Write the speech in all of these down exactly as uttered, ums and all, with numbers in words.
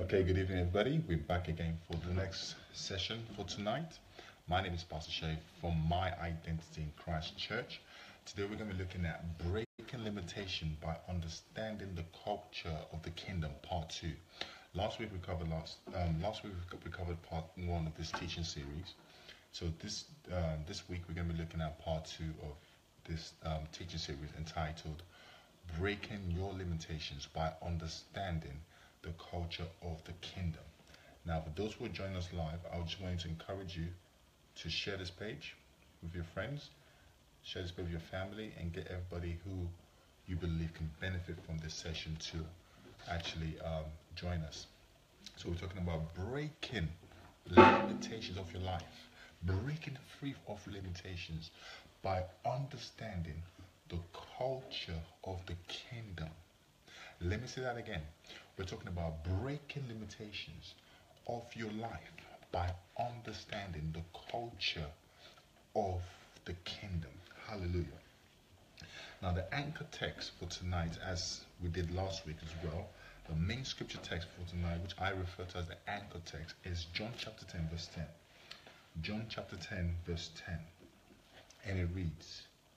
Okay, good evening, everybody. We're back again for the next session for tonight. My name is Pastor Shay from My Identity in Christ Church. Today, we're going to be looking at breaking limitation by understanding the culture of the kingdom, part two. Last week we covered last um, last week we covered part one of this teaching series. So this uh, this week we're going to be looking at part two of this um, teaching series entitled "Breaking Your Limitations by Understanding the Culture of the Kingdom." Now, for those who are joining us live, I just want to encourage you to share this page with your friends, share this page with your family, and get everybody who you believe can benefit from this session to actually um, join us. So we're talking about breaking limitations of your life, breaking free of limitations by understanding the culture of the kingdom. Let me say that again. We're talking about breaking limitations of your life by understanding the culture of the kingdom. Hallelujah. Now, the anchor text for tonight, as we did last week as well, the main scripture text for tonight, which I refer to as the anchor text, is John chapter ten, verse ten. John chapter ten, verse ten. And it reads,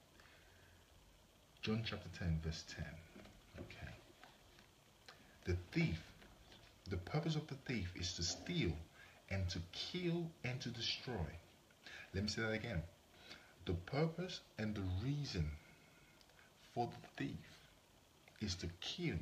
John chapter ten, verse ten. Okay. The thief, the purpose of the thief is to steal and to kill and to destroy. Let me say that again. The purpose and the reason for the thief is to kill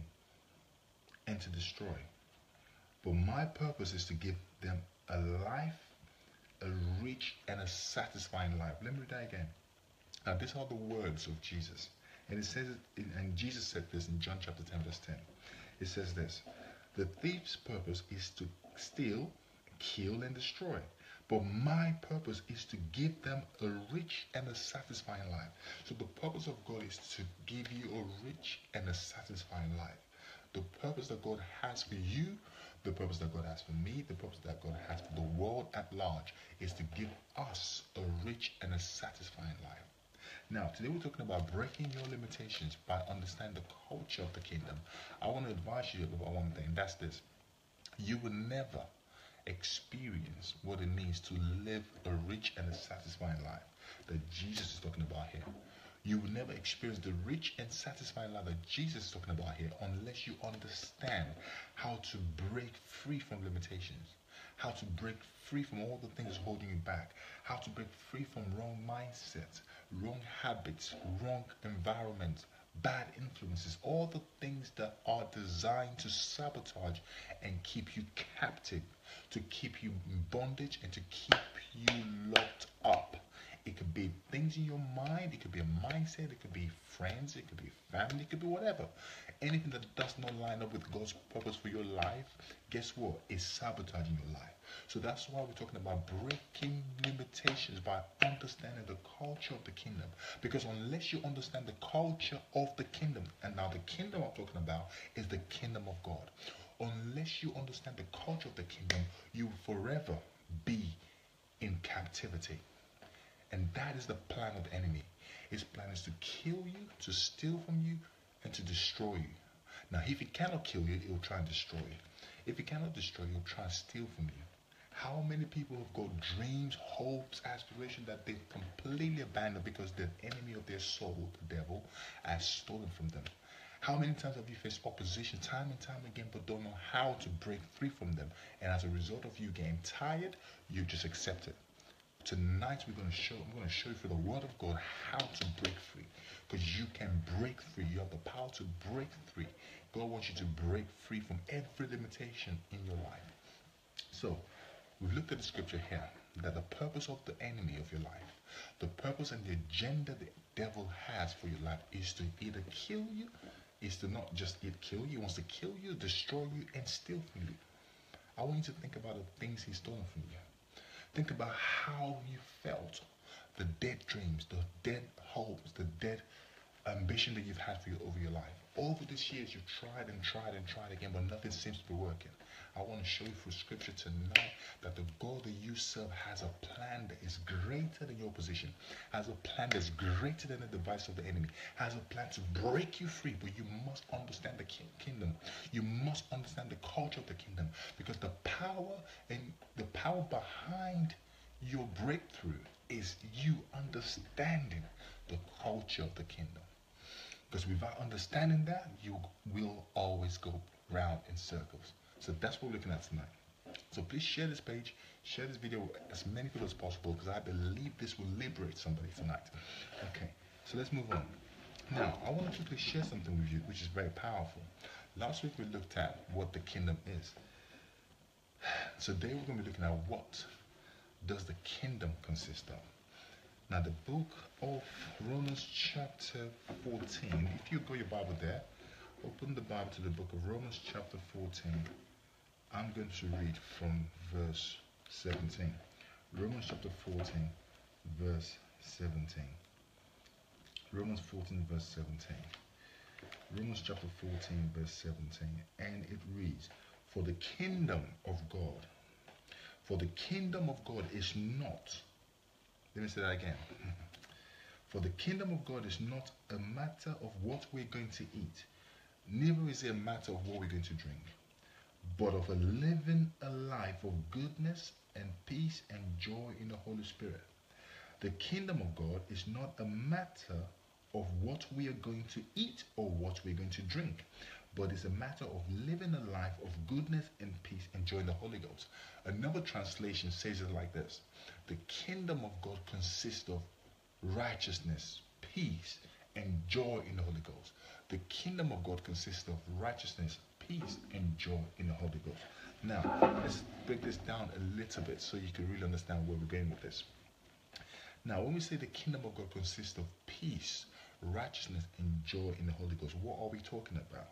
and to destroy. But my purpose is to give them a life, a rich and a satisfying life. Let me read that again. Now, these are the words of Jesus. And it says, and Jesus said this in John chapter ten, verse ten. It says this: the thief's purpose is to steal, kill, and destroy. But my purpose is to give them a rich and a satisfying life. So the purpose of God is to give you a rich and a satisfying life. The purpose that God has for you, the purpose that God has for me, the purpose that God has for the world at large is to give us a rich and a satisfying life. Now, today we're talking about breaking your limitations by understanding the culture of the kingdom. I want to advise you about one thing. That's this. You will never experience what it means to live a rich and a satisfying life that Jesus is talking about here. You will never experience the rich and satisfying life that Jesus is talking about here unless you understand how to break free from limitations, how to break free from all the things holding you back, how to break free from wrong mindsets, wrong habits, wrong environments, bad influences, all the things that are designed to sabotage and keep you captive, to keep you in bondage and to keep you locked up. It could be things in your mind, it could be a mindset, it could be friends, it could be family, it could be whatever. Anything that does not line up with God's purpose for your life, guess what? It's sabotaging your life. So that's why we're talking about breaking limitations by understanding the culture of the kingdom. Because unless you understand the culture of the kingdom, and now the kingdom I'm talking about is the kingdom of God. Unless you understand the culture of the kingdom, you will forever be in captivity. And that is the plan of the enemy. His plan is to kill you, to steal from you, and to destroy you. Now, if he cannot kill you, he will try and destroy you. If he cannot destroy you, he will try and steal from you. How many people have got dreams, hopes, aspirations that they've completely abandoned because the enemy of their soul, the devil, has stolen from them? How many times have you faced opposition time and time again but don't know how to break free from them? And as a result of you getting tired, you just accept it. Tonight we're going to show, I'm going to show you through the word of God how to break free. Because you can break free. You have the power to break free. God wants you to break free from every limitation in your life. So, we've looked at the scripture here that the purpose of the enemy of your life, the purpose and the agenda the devil has for your life is to either kill you, is to not just either kill you, he wants to kill you, destroy you, and steal from you. I want you to think about the things he's stolen from you. Think about how you felt, the dead dreams, the dead hopes, the dead ambition that you've had for your, over your life. Over these years, you've tried and tried and tried again, but nothing seems to be working. I want to show you through scripture tonight that the God that you serve has a plan that is greater than your position, has a plan that's greater than the device of the enemy, has a plan to break you free. But you must understand the kingdom. You must understand the culture of the kingdom, because the power and the power behind your breakthrough is you understanding the culture of the kingdom. Because without understanding that, you will always go round in circles. So that's what we're looking at tonight. So please share this page, share this video with as many people as possible, because I believe this will liberate somebody tonight. Okay, so let's move on. Now, I want to quickly share something with you which is very powerful. Last week we looked at what the kingdom is. Today we're going to be looking at what does the kingdom consist of. Now, the book of Romans chapter fourteen, if you got your Bible there, open the Bible to the book of Romans chapter fourteen. I'm going to read from verse seventeen. Romans chapter fourteen, verse seventeen. Romans fourteen, verse seventeen. Romans chapter fourteen, verse seventeen. And it reads, For the kingdom of God, for the kingdom of God is not, let me say that again. For the kingdom of God is not a matter of what we're going to eat, neither is it a matter of what we're going to drink, but of a living a life of goodness and peace and joy in the Holy Spirit. The kingdom of God is not a matter of what we are going to eat or what we're going to drink, but it's a matter of living a life of goodness and peace and joy in the Holy Ghost. Another translation says it like this: the kingdom of God consists of righteousness, peace, and joy in the Holy Ghost. The kingdom of God consists of righteousness, peace, and joy in the Holy Ghost. Now, let's break this down a little bit so you can really understand where we're going with this. Now, when we say the kingdom of God consists of peace, righteousness, and joy in the Holy Ghost, what are we talking about?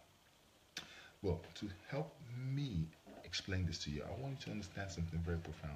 Well, to help me explain this to you, I want you to understand something very profound.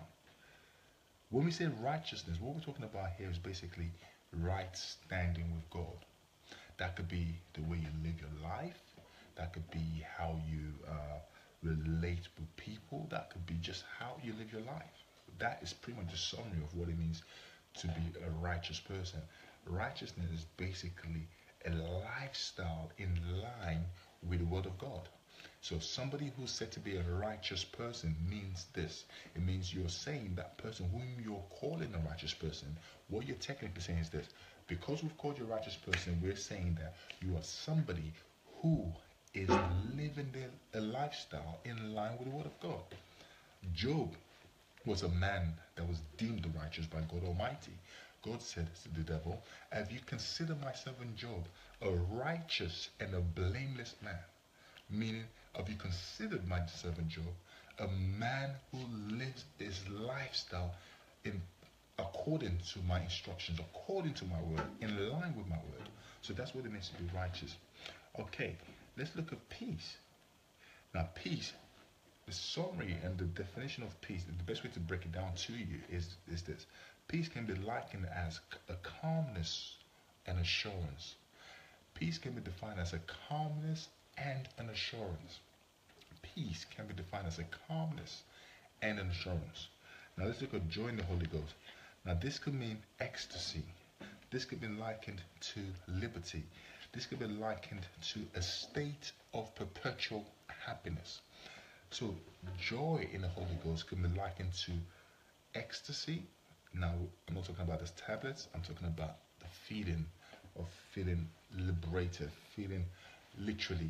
When we say righteousness, what we're talking about here is basically right standing with God. That could be the way you live your life. That could be how you uh, relate with people. That could be just how you live your life. That is pretty much a summary of what it means to be a righteous person. Righteousness is basically a lifestyle in line with the Word of God. So somebody who's said to be a righteous person means this. It means you're saying that person whom you're calling a righteous person, what you're technically saying is this: because we've called you a righteous person, we're saying that you are somebody who is living their, a lifestyle in line with the Word of God. Job was a man that was deemed righteous by God Almighty. God said to the devil, "Have you considered my servant Job a righteous and a blameless man?" Meaning, have you considered my servant Job a man who lives his lifestyle in according to my instructions, according to my word, in line with my word? So that's what it means to be righteous. Okay, let's look at peace. Now, peace, the summary and the definition of peace, the best way to break it down to you is, is this. Peace can be likened as a calmness and assurance. Peace can be defined as a calmness and an assurance. Peace can be defined as a calmness and an assurance. Now let's look at joy in the Holy Ghost. Now this could mean ecstasy. This could be likened to liberty. This could be likened to a state of perpetual happiness. So joy in the Holy Ghost could be likened to ecstasy. Now I'm not talking about these tablets. I'm talking about the feeling of feeling liberated, feeling literally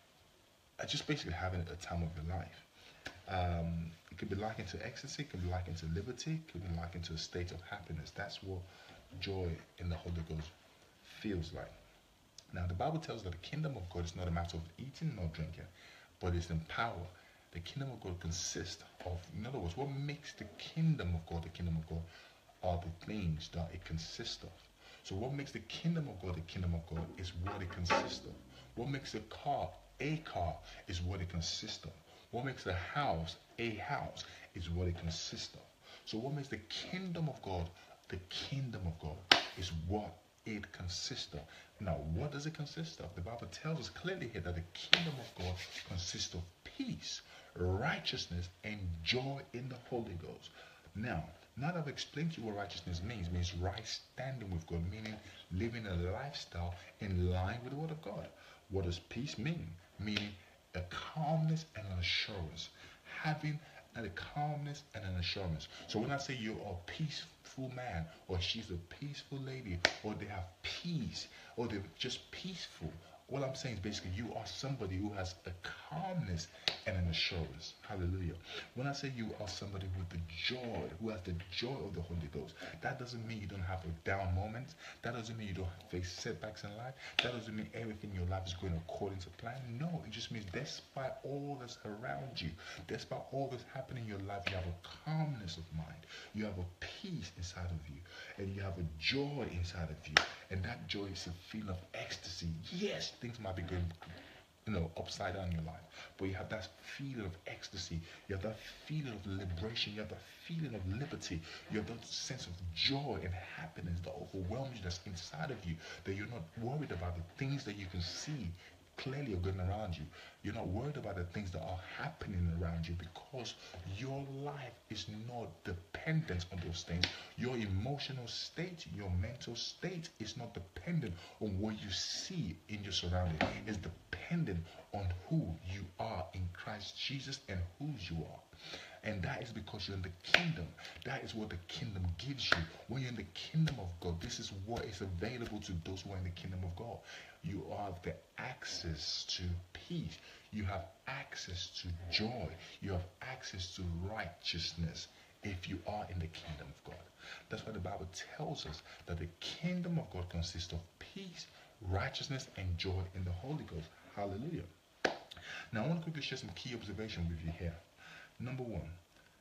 uh, just basically having a time of your life. Um, it could be likened to ecstasy, it could be likened to liberty, it could be likened to a state of happiness. That's what joy in the Holy Ghost feels like. Now the Bible tells us that the kingdom of God is not a matter of eating nor drinking, but it's in power. The kingdom of God consists of, in other words, what makes the kingdom of God the kingdom of God are the things that it consists of. So what makes the kingdom of God the kingdom of God is what it consists of. What makes a car a car is what it consists of. What makes a house a house is what it consists of. So what makes the kingdom of God the kingdom of God is what it consists of. Now, what does it consist of? The Bible tells us clearly here that the kingdom of God consists of peace, righteousness, and joy in the Holy Ghost. Now, now that I've explained to you what righteousness means, means right standing with God, meaning living a lifestyle in line with the Word of God. What does peace mean? Meaning a calmness and an assurance. Having a calmness and an assurance. So when I say you're a peaceful man, or she's a peaceful lady, or they have peace, or they're just peaceful, all I'm saying is basically you are somebody who has a calmness and an assurance. Hallelujah. When I say you are somebody with the joy, who has the joy of the Holy Ghost, that doesn't mean you don't have a down moment. That doesn't mean you don't face setbacks in life. That doesn't mean everything in your life is going according to plan. No, it just means despite all that's around you, despite all that's happening in your life, you have a calmness of mind. You have a peace inside of you. And you have a joy inside of you. And that joy is a feeling of ecstasy. Yes, things might be going, you know, upside down in your life, but you have that feeling of ecstasy. You have that feeling of liberation. You have that feeling of liberty. You have that sense of joy and happiness that overwhelms you, that's inside of you, that you're not worried about the things that you can see clearly are going around you. You're not worried about the things that are happening around you, because your life is not dependent on those things. Your emotional state, your mental state is not dependent on what you see in your surroundings. It's dependent on who you are in Christ Jesus and whose you are. And that is because you're in the kingdom. That is what the kingdom gives you. When you're in the kingdom of God, this is what is available to those who are in the kingdom of God. You have the access to peace. You have access to joy. You have access to righteousness if you are in the kingdom of God. That's why the Bible tells us that the kingdom of God consists of peace, righteousness, and joy in the Holy Ghost. Hallelujah. Now, I want to quickly share some key observations with you here. Number one,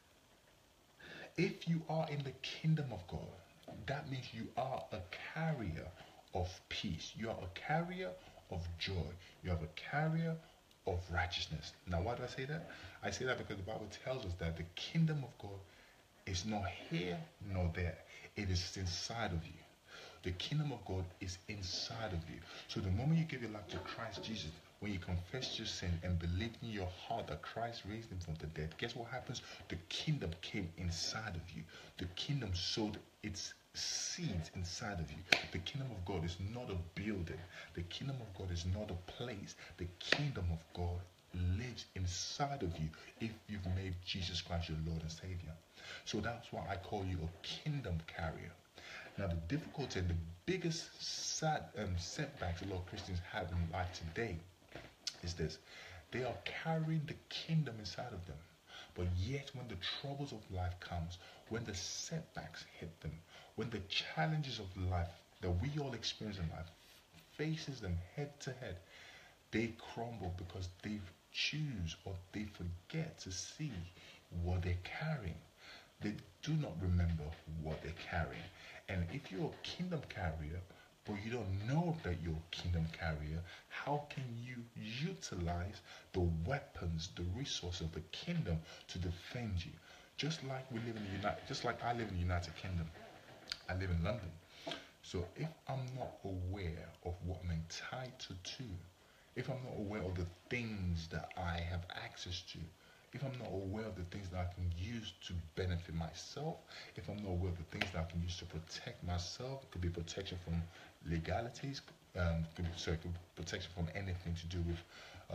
if you are in the kingdom of God, that means you are a carrier of peace. You are a carrier of joy. You are a carrier of righteousness. Now, why do I say that? I say that because the Bible tells us that the kingdom of God is not here nor there. It is inside of you. The kingdom of God is inside of you. So the moment you give your life to Christ Jesus, when you confess your sin and believe in your heart that Christ raised him from the dead, guess what happens? The kingdom came inside of you. The kingdom sowed its seeds inside of you. The kingdom of God is not a building. The kingdom of God is not a place. The kingdom of God lives inside of you if you've made Jesus Christ your Lord and Savior. So that's why I call you a kingdom carrier. Now, the difficulty and the biggest sad um, setbacks a lot of Christians have in life today is this: they are carrying the kingdom inside of them, but yet when the troubles of life comes, when the setbacks hit them, when the challenges of life that we all experience in life faces them head to head, they crumble because they choose or they forget to see what they're carrying. They do not remember what they're carrying. And if you're a kingdom carrier, but you don't know that you're a kingdom carrier, how can you utilize the weapons, the resources of the kingdom to defend you? Just like we live in the United, just like I live in the United Kingdom, I live in London. So if I'm not aware of what I'm entitled to, if I'm not aware of the things that I have access to, if I'm not aware of the things that I can use to benefit myself, if I'm not aware of the things that I can use to protect myself, it could be protection from legalities, um, could be, sorry, could be protection from anything to do with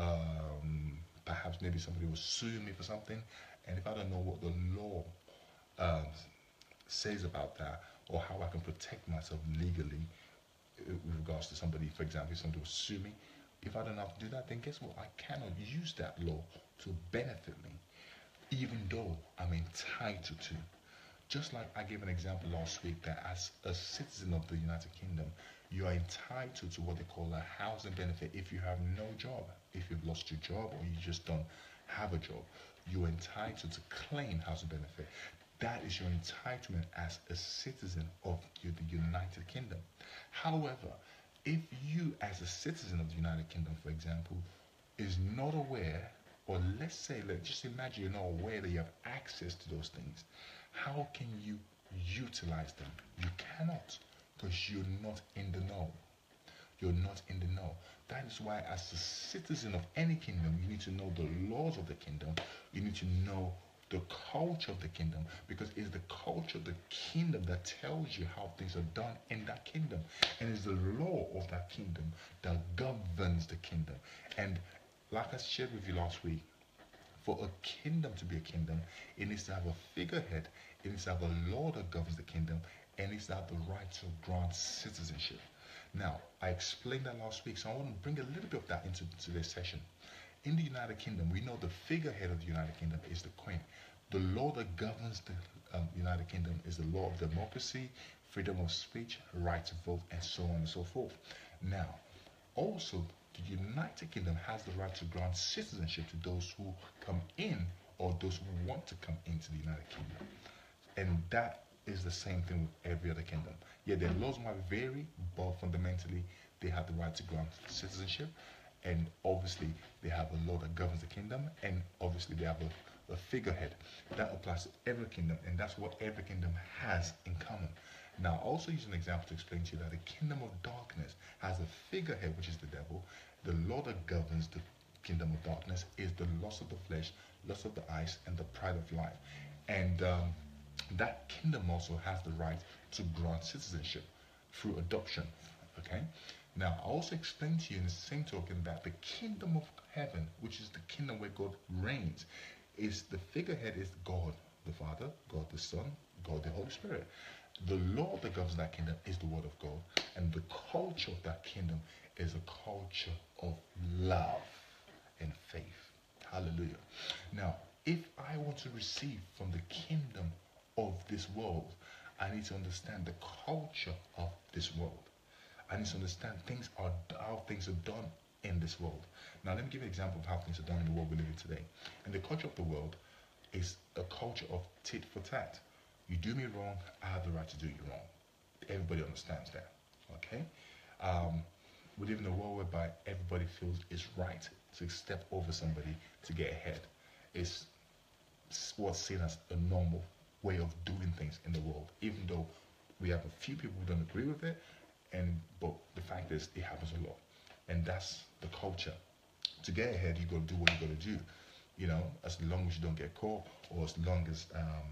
um, perhaps maybe somebody will sue me for something, and if I don't know what the law um, says about that, or how I can protect myself legally with regards to somebody, for example, if somebody will sue me, if I don't know how to do that, then guess what? I cannot use that law to benefit me, even though I'm entitled to. Just like I gave an example last week that as a citizen of the United Kingdom, you are entitled to what they call a housing benefit if you have no job. If you've lost your job or you just don't have a job, you're entitled to claim housing benefit. That is your entitlement as a citizen of the United Kingdom. However, if you as a citizen of the United Kingdom, for example, is not aware, or let's say, let's just imagine you're not aware that you have access to those things, how can you utilize them? You cannot, because you're not in the know. you're not in the know. That is why, as a citizen of any kingdom, you need to know the laws of the kingdom. You need to know the culture of the kingdom, because it's the culture of the kingdom that tells you how things are done in that kingdom, and it's the law of that kingdom that governs the kingdom. And like I shared with you last week, for a kingdom to be a kingdom, it needs to have a figurehead, it needs to have a law that governs the kingdom, and it needs to have the right to grant citizenship. Now, I explained that last week, so I want to bring a little bit of that into today's session. In the United Kingdom, we know the figurehead of the United Kingdom is the Queen. The law that governs the um, United Kingdom is the law of democracy, freedom of speech, right to vote, and so on and so forth. Now, also, the United Kingdom has the right to grant citizenship to those who come in or those who want to come into the United Kingdom. And that is the same thing with every other kingdom. Yeah, their laws might vary, but fundamentally, they have the right to grant citizenship. And obviously, they have a law that governs the kingdom, and obviously, they have a, a figurehead. That applies to every kingdom, and that's what every kingdom has in common. Now, I'll also use an example to explain to you that the kingdom of darkness has a figurehead, which is the devil. The law that governs the kingdom of darkness is the lust of the flesh, lust of the eyes, and the pride of life. And um, that kingdom also has the right to grant citizenship through adoption. Okay? Now, I also explained to you in the same token that the kingdom of heaven, which is the kingdom where God reigns, is the figurehead is God the Father, God the Son, God the Holy Spirit. The law that governs that kingdom is the word of God, and the culture of that kingdom is a culture of love and faith. Hallelujah. Now, if I want to receive from the kingdom of this world, I need to understand the culture of this world. I need to understand things are how things are done in this world. Now, let me give you an example of how things are done in the world we live in today. And the culture of the world is a culture of tit for tat. You do me wrong, I have the right to do you wrong. Everybody understands that. Okay? Um, we live in a world whereby everybody feels it's right to step over somebody to get ahead. It's what's seen as a normal way of doing things in the world, even though we have a few people who don't agree with it. And but the fact is, it happens a lot, and that's the culture. To get ahead, you got to do what you got to do. You know, as long as you don't get caught, or as long as um,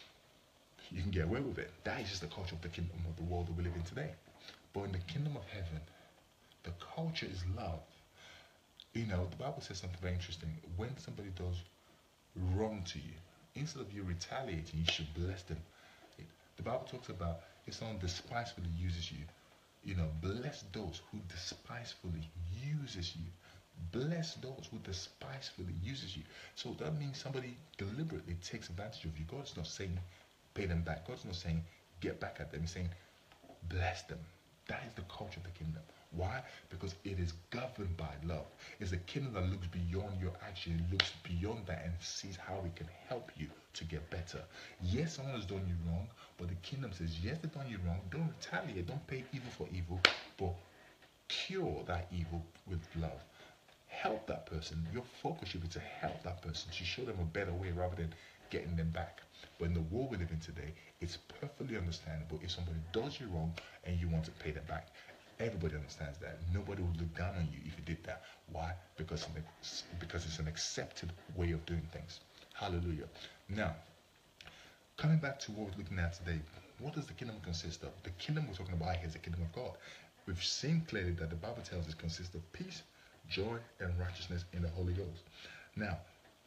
you can get away with it. That is just the culture of the kingdom of the world that we live in today. But in the kingdom of heaven, the culture is love. You know, the Bible says something very interesting. When somebody does wrong to you, instead of you retaliating, you should bless them. It, the Bible talks about if someone despisefully uses you, you know, bless those who despisefully uses you. Bless those who despisefully uses you. So that means somebody deliberately takes advantage of you. God's not saying pay them back. God's not saying get back at them. He's saying bless them. That is the culture of the kingdom. Why? Because it is governed by love. It's a kingdom that looks beyond your action. It looks beyond that and sees how it can help you to get better. Yes, someone has done you wrong, but the kingdom says, yes, they've done you wrong. Don't retaliate. Don't pay evil for evil, but cure that evil with love. Help that person. Your focus should be to help that person, to show them a better way rather than getting them back. But in the world we live in today, it's perfectly understandable if somebody does you wrong and you want to pay them back. Everybody understands that. Nobody would look down on you if you did that. Why? Because it's, because it's an accepted way of doing things. Hallelujah. Now, coming back to what we're looking at today, what does the kingdom consist of? The kingdom we're talking about here is the kingdom of God. We've seen clearly that the Bible tells us it consists of peace, joy, and righteousness in the Holy Ghost. Now,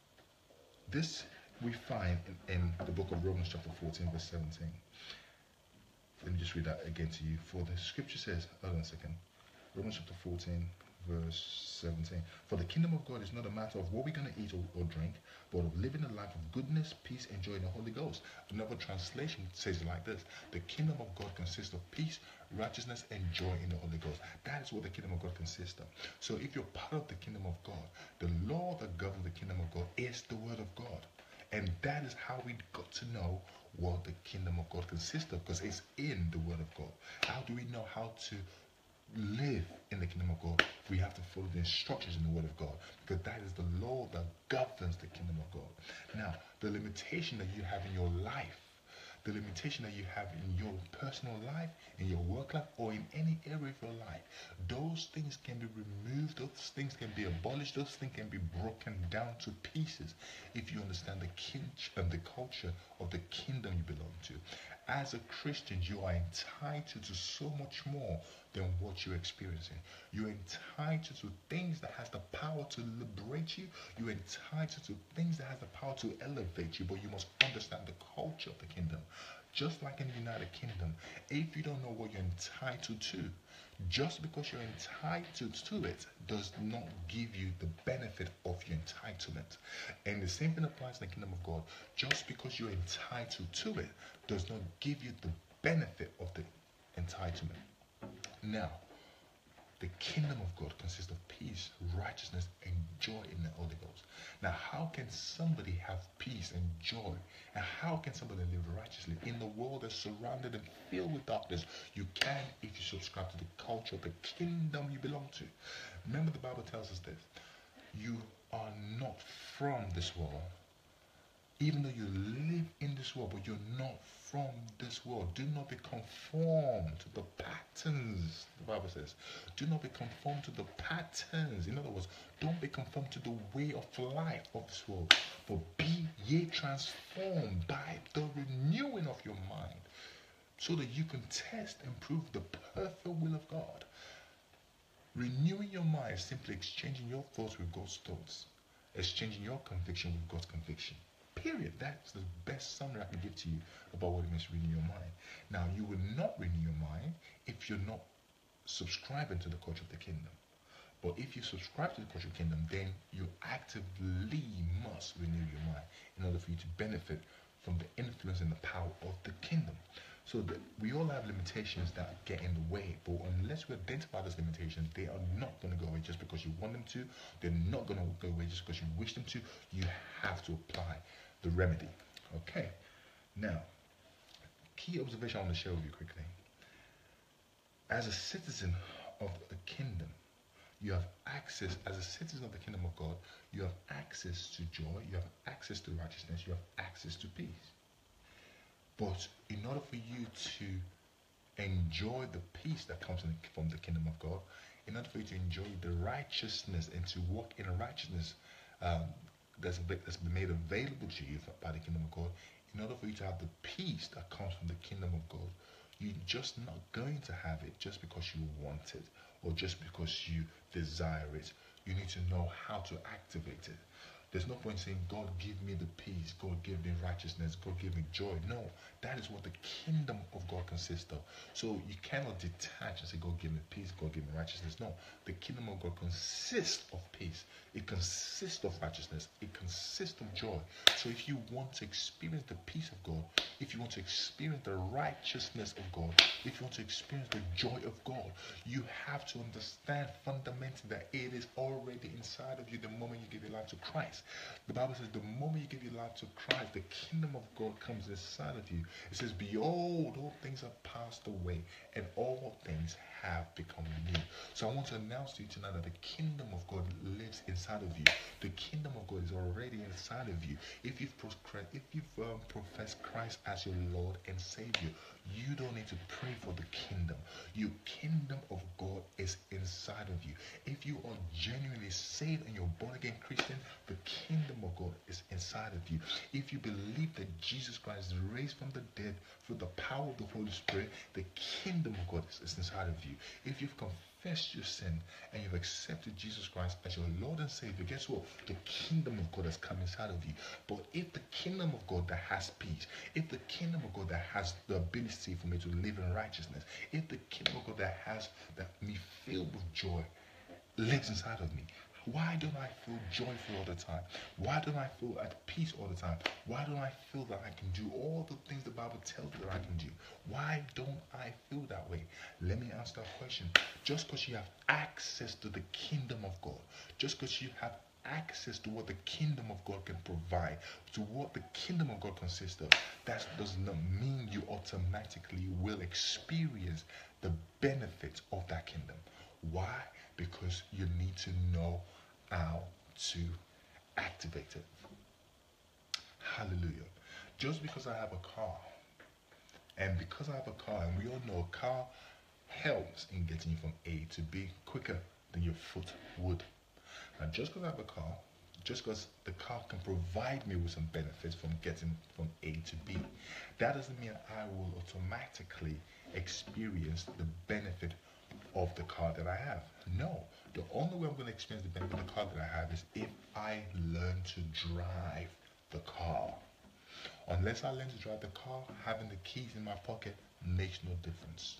this we find in, in the book of Romans chapter fourteen, verse seventeen. Let me just read that again to you. For the scripture says, hold on a second. Romans chapter fourteen, verse seventeen. For the kingdom of God is not a matter of what we're going to eat or, or drink, but of living a life of goodness, peace, and joy in the Holy Ghost. Another translation says it like this. The kingdom of God consists of peace, righteousness, and joy in the Holy Ghost. That is what the kingdom of God consists of. So if you're part of the kingdom of God, the law that governs the kingdom of God is the word of God. And that is how we got to know what the kingdom of God consists of, because it's in the word of God. How do we know how to live in the kingdom of God? We have to follow the instructions in the word of God, because that is the law that governs the kingdom of God. Now, the limitation that you have in your life the limitation that you have in your personal life, in your work life, or in any area of your life, those things can be removed, those things can be abolished, those things can be broken down to pieces if you understand the kin and the culture of the kingdom you belong to. As a Christian, you are entitled to so much more than what you're experiencing. You're entitled to things that has the power to liberate you. You're entitled to things that has the power to elevate you, but you must understand the culture of the kingdom. Just like in the United Kingdom, if you don't know what you're entitled to, just because you're entitled to it does not give you the benefit of your entitlement. And the same thing applies in the kingdom of God. Just because you're entitled to it does not give you the benefit of the entitlement. Now, the kingdom of God consists of peace, righteousness, and joy in the Holy Ghost. Now, how can somebody have peace and joy? And how can somebody live righteously in the world that's surrounded and filled with darkness? You can if you subscribe to the culture of the kingdom you belong to. Remember, the Bible tells us this. You are not from this world. Even though you live in this world, but you're not from this world. Do not be conformed to the patterns, the Bible says. Do not be conformed to the patterns. In other words, don't be conformed to the way of life of this world, but be ye transformed by the renewing of your mind, so that you can test and prove the perfect will of God. Renewing your mind is simply exchanging your thoughts with God's thoughts, exchanging your conviction with God's conviction. Period. That's the best summary I can give to you about what it means to renew your mind. Now, you will not renew your mind if you're not subscribing to the culture of the kingdom. But if you subscribe to the culture of the kingdom, then you actively must renew your mind in order for you to benefit from the influence and the power of the kingdom. So that we all have limitations that get in the way, but unless we identify those limitations, they are not going to go away just because you want them to. They're not going to go away just because you wish them to. You have to apply the remedy. Okay. Now, key observation I want to share with you quickly. As a citizen of a kingdom, you have access, as a citizen of the kingdom of God, you have access to joy, you have access to righteousness, you have access to peace. But in order for you to enjoy the peace that comes from the kingdom of God, in order for you to enjoy the righteousness and to walk in righteousness um, that's, that's been made available to you by the kingdom of God, in order for you to have the peace that comes from the kingdom of God, you're just not going to have it just because you want it or just because you desire it. You need to know how to activate it. There's no point saying, God, give me the peace. God, give me righteousness. God, give me joy. No, that is what the kingdom of God consists of. So you cannot detach and say, God, give me peace. God, give me righteousness. No, the kingdom of God consists of peace. It consists of righteousness. It consists of joy. So if you want to experience the peace of God, if you want to experience the righteousness of God, if you want to experience the joy of God, you have to understand fundamentally that it is already inside of you the moment you give your life to Christ. The Bible says the moment you give your life to Christ, the kingdom of God comes inside of you. It says, behold, all things have passed away and all things have become new. So I want to announce to you tonight that the kingdom of God lives inside of you. The kingdom of God is already inside of you. If you've, if you've um, professed Christ as your Lord and Savior, you don't need to pray for the kingdom. Your kingdom of God is inside of you. If you are genuinely saved and you're born again Christian, the kingdom of God is inside of you. If you believe that Jesus Christ is raised from the dead through the power of the Holy Spirit, the kingdom of God is inside of you. If you've confessed your sin and you've accepted Jesus Christ as your Lord and Savior, guess what? The kingdom of God has come inside of you. But if the kingdom of God that has peace, if the kingdom of God that has the ability for me to live in righteousness, if the kingdom of God that has that me filled with joy lives inside of me, why don't I feel joyful all the time? Why don't I feel at peace all the time? Why don't I feel that I can do all the things the Bible tells me that I can do? Why don't I feel that way? Let me answer that question. Just because you have access to the kingdom of God, just because you have access to what the kingdom of God can provide, to what the kingdom of God consists of, that does not mean you automatically will experience the benefits of that kingdom. Why? Because you need to know how to activate it. Hallelujah. Just because I have a car And because I have a car, and we all know a car helps in getting you from A to B quicker than your foot would. Now, just because I have a car, just because the car can provide me with some benefits from getting from A to B, that doesn't mean I will automatically experience the benefit of the car that I have. No, the only way I'm going to experience the benefit of the car that I have is if I learn to drive the car. Unless I learn to drive the car, having the keys in my pocket makes no difference.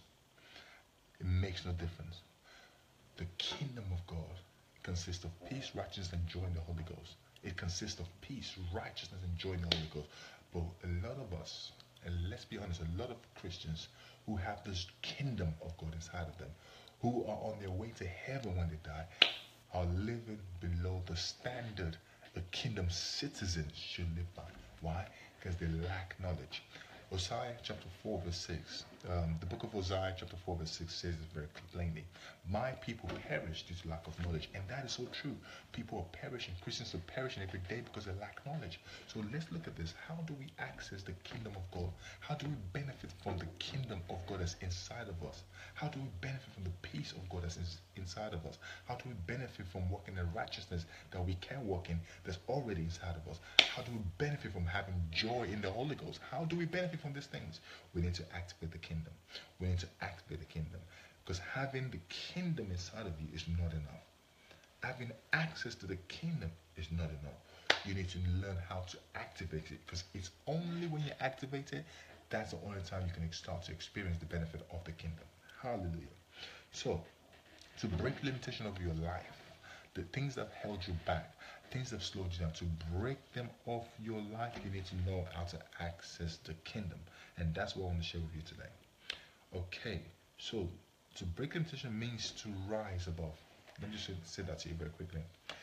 It makes no difference. The kingdom of God consists of peace, righteousness, and joy in the Holy Ghost. It consists of peace, righteousness, and joy in the Holy Ghost. But a lot of us, and let's be honest, a lot of Christians who have this kingdom of God inside of them, who are on their way to heaven when they die, are living below the standard a kingdom citizen should live by. Why? Because they lack knowledge. Hosea chapter four verse six, um, the book of Hosea chapter four verse six says it very plainly. My people perish due to lack of knowledge. And that is so true. People are perishing, Christians are perishing every day because they lack knowledge. So let's look at this. How do we access the kingdom of God? How do we benefit from the kingdom of God that's inside of us? How do we benefit from the peace of God that's inside of us? How do we benefit from walking in righteousness that we can walk in that's already inside of us? How do we benefit from having joy in the Holy Ghost? How do we benefit from these things? We need to activate the kingdom. We need to activate the kingdom. Because having the kingdom inside of you is not enough. Having access to the kingdom is not enough. You need to learn how to activate it. Because it's only when you activate it, that's the only time you can start to experience the benefit of the kingdom. Hallelujah. So, to break limitation of your life, the things that have held you back, things that have slowed you down, to break them off your life, you need to know how to access the kingdom. And that's what I want to share with you today. Okay, so to break limitation means to rise above. Let me just say that to you very quickly.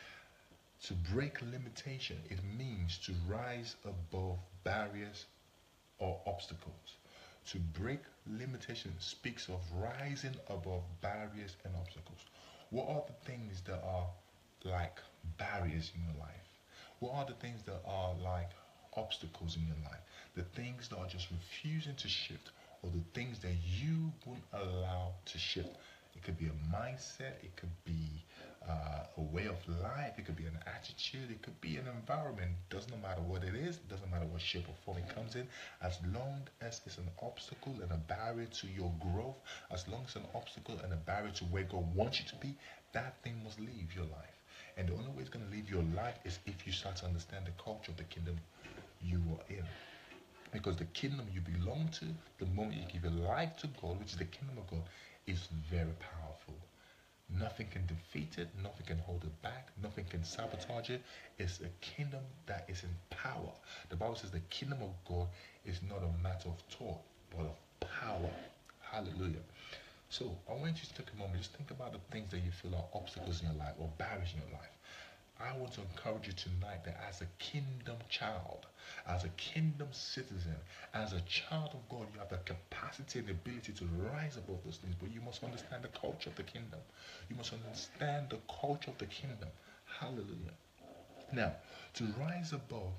To break limitation, it means to rise above barriers or obstacles. To break limitation speaks of rising above barriers and obstacles. What are the things that are like barriers in your life? What are the things that are like obstacles in your life? The things that are just refusing to shift, or the things that you won't allow to shift. It could be a mindset, it could be uh, a way of life, it could be an attitude, it could be an environment. Doesn't matter what it is, doesn't matter what shape or form it comes in, as long as it's an obstacle and a barrier to your growth, as long as it's an obstacle and a barrier to where God wants you to be, that thing must leave your life. And the only way it's going to leave your life is if you start to understand the culture of the kingdom you are in. Because the kingdom you belong to, the moment you give your life to God, which is the kingdom of God, is very powerful. Nothing can defeat it, nothing can hold it back, nothing can sabotage it. It's a kingdom that is in power. The Bible says the kingdom of God is not a matter of talk, but of power. Hallelujah. So I want you to take a moment, just think about the things that you feel are obstacles in your life or barriers in your life. I want to encourage you tonight that as a kingdom child, as a kingdom citizen, as a child of God, you have the capacity and the ability to rise above those things, but you must understand the culture of the kingdom. You must understand the culture of the kingdom. Hallelujah. Now, to rise above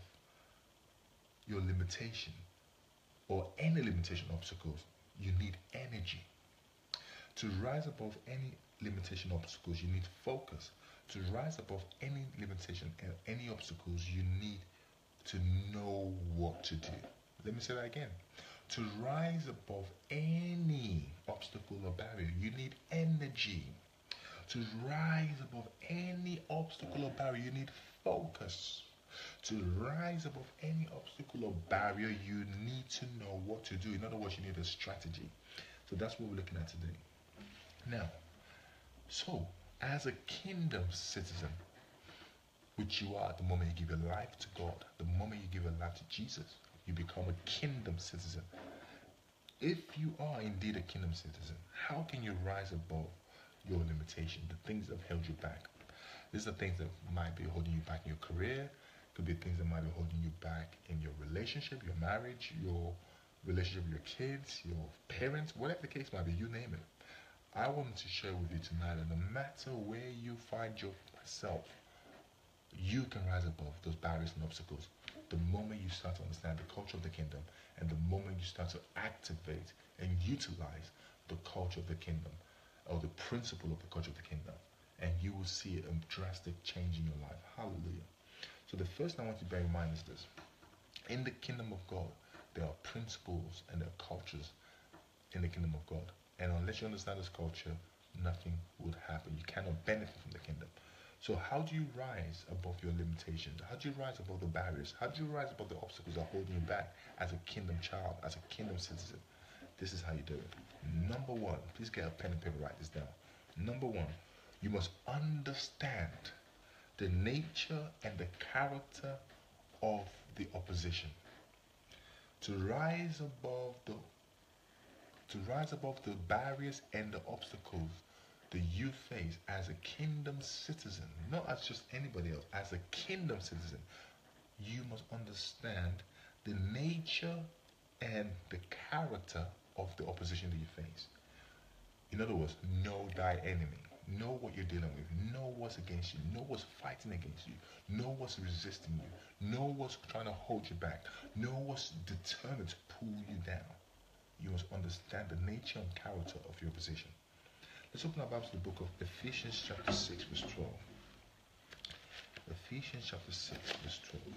your limitation or any limitation obstacles, you need energy. To rise above any limitation obstacles, you need focus. To rise above any limitation and any obstacles, you need to know what to do. Let me say that again. To rise above any obstacle or barrier, you need energy. To rise above any obstacle or barrier, you need focus. To rise above any obstacle or barrier, you need to know what to do. In other words, you need a strategy. So that's what we're looking at today. Now, so as a kingdom citizen, which you are at the moment you give your life to God, the moment you give your life to Jesus, you become a kingdom citizen. If you are indeed a kingdom citizen, how can you rise above your limitation, the things that have held you back? These are things that might be holding you back in your career, could be things that might be holding you back in your relationship, your marriage, your relationship with your kids, your parents, whatever the case might be, you name it. I wanted to share with you tonight that no matter where you find yourself, you can rise above those barriers and obstacles. the moment you start to understand the culture of the kingdom, and the moment you start to activate and utilize the culture of the kingdom, or the principle of the culture of the kingdom, and you will see a drastic change in your life. Hallelujah. So the first thing I want you to bear in mind is this. In the kingdom of God, there are principles and there are cultures in the kingdom of God. And unless you understand this culture, nothing would happen. You cannot benefit from the kingdom. So how do you rise above your limitations? How do you rise above the barriers? How do you rise above the obstacles that are holding you back as a kingdom child, as a kingdom citizen? This is how you do it. Number one, please get a pen and paper, write this down. Number one, you must understand the nature and the character of the opposition. To rise above the to rise above the barriers and the obstacles that you face as a kingdom citizen, not as just anybody else, as a kingdom citizen, you must understand the nature and the character of the opposition that you face. In other words, know thy enemy. Know what you're dealing with. Know what's against you. Know what's fighting against you. Know what's resisting you. Know what's trying to hold you back. Know what's determined to pull you down. You must understand the nature and character of your opposition. Let's open our Bibles to the book of Ephesians chapter six verse twelve. Ephesians chapter six verse twelve.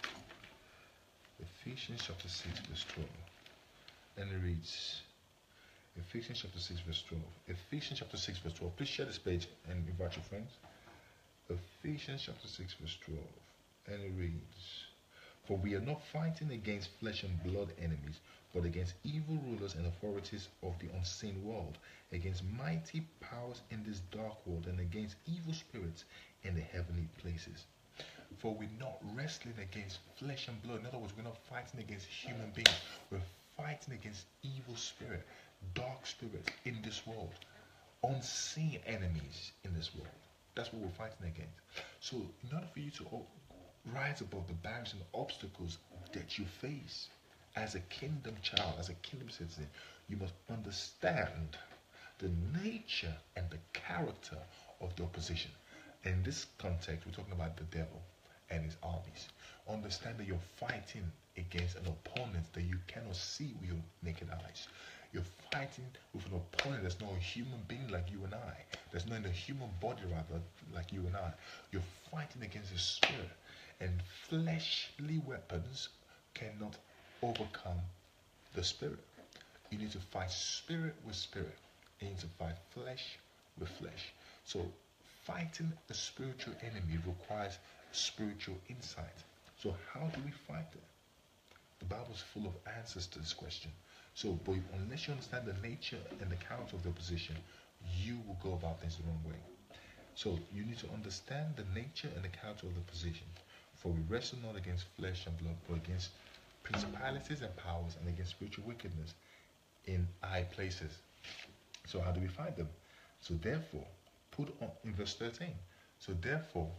Ephesians chapter six verse twelve. And it reads, Ephesians chapter six verse twelve. Ephesians chapter six verse twelve. Please share this page and invite your friends. Ephesians chapter six verse twelve. And it reads, for we are not fighting against flesh and blood enemies, but against evil rulers and authorities of the unseen world, against mighty powers in this dark world, and against evil spirits in the heavenly places. For we're not wrestling against flesh and blood. In other words, we're not fighting against human beings. We're fighting against evil spirit, dark spirits in this world, unseen enemies in this world. That's what we're fighting against. So in order for you to rise above the barriers and the obstacles that you face as a kingdom child, as a kingdom citizen, you must understand the nature and the character of the opposition. In this context, we're talking about the devil and his armies. Understand that you're fighting against an opponent that you cannot see with your naked eyes. You're fighting with an opponent that's not a human being like you and I. That's not in a human body rather like you and I. You're fighting against a spirit. And fleshly weapons cannot overcome the spirit. You need to fight spirit with spirit. You need to fight flesh with flesh. So fighting a spiritual enemy requires spiritual insight. So how do we fight it? The Bible is full of answers to this question. So, but unless you understand the nature and the character of the opposition, you will go about things the wrong way. So you need to understand the nature and the character of the opposition. For we wrestle not against flesh and blood, but against principalities and powers, and against spiritual wickedness in high places. So how do we fight them? So therefore, put on, in verse thirteen. So therefore,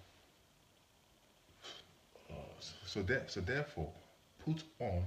uh, so there, so therefore, put on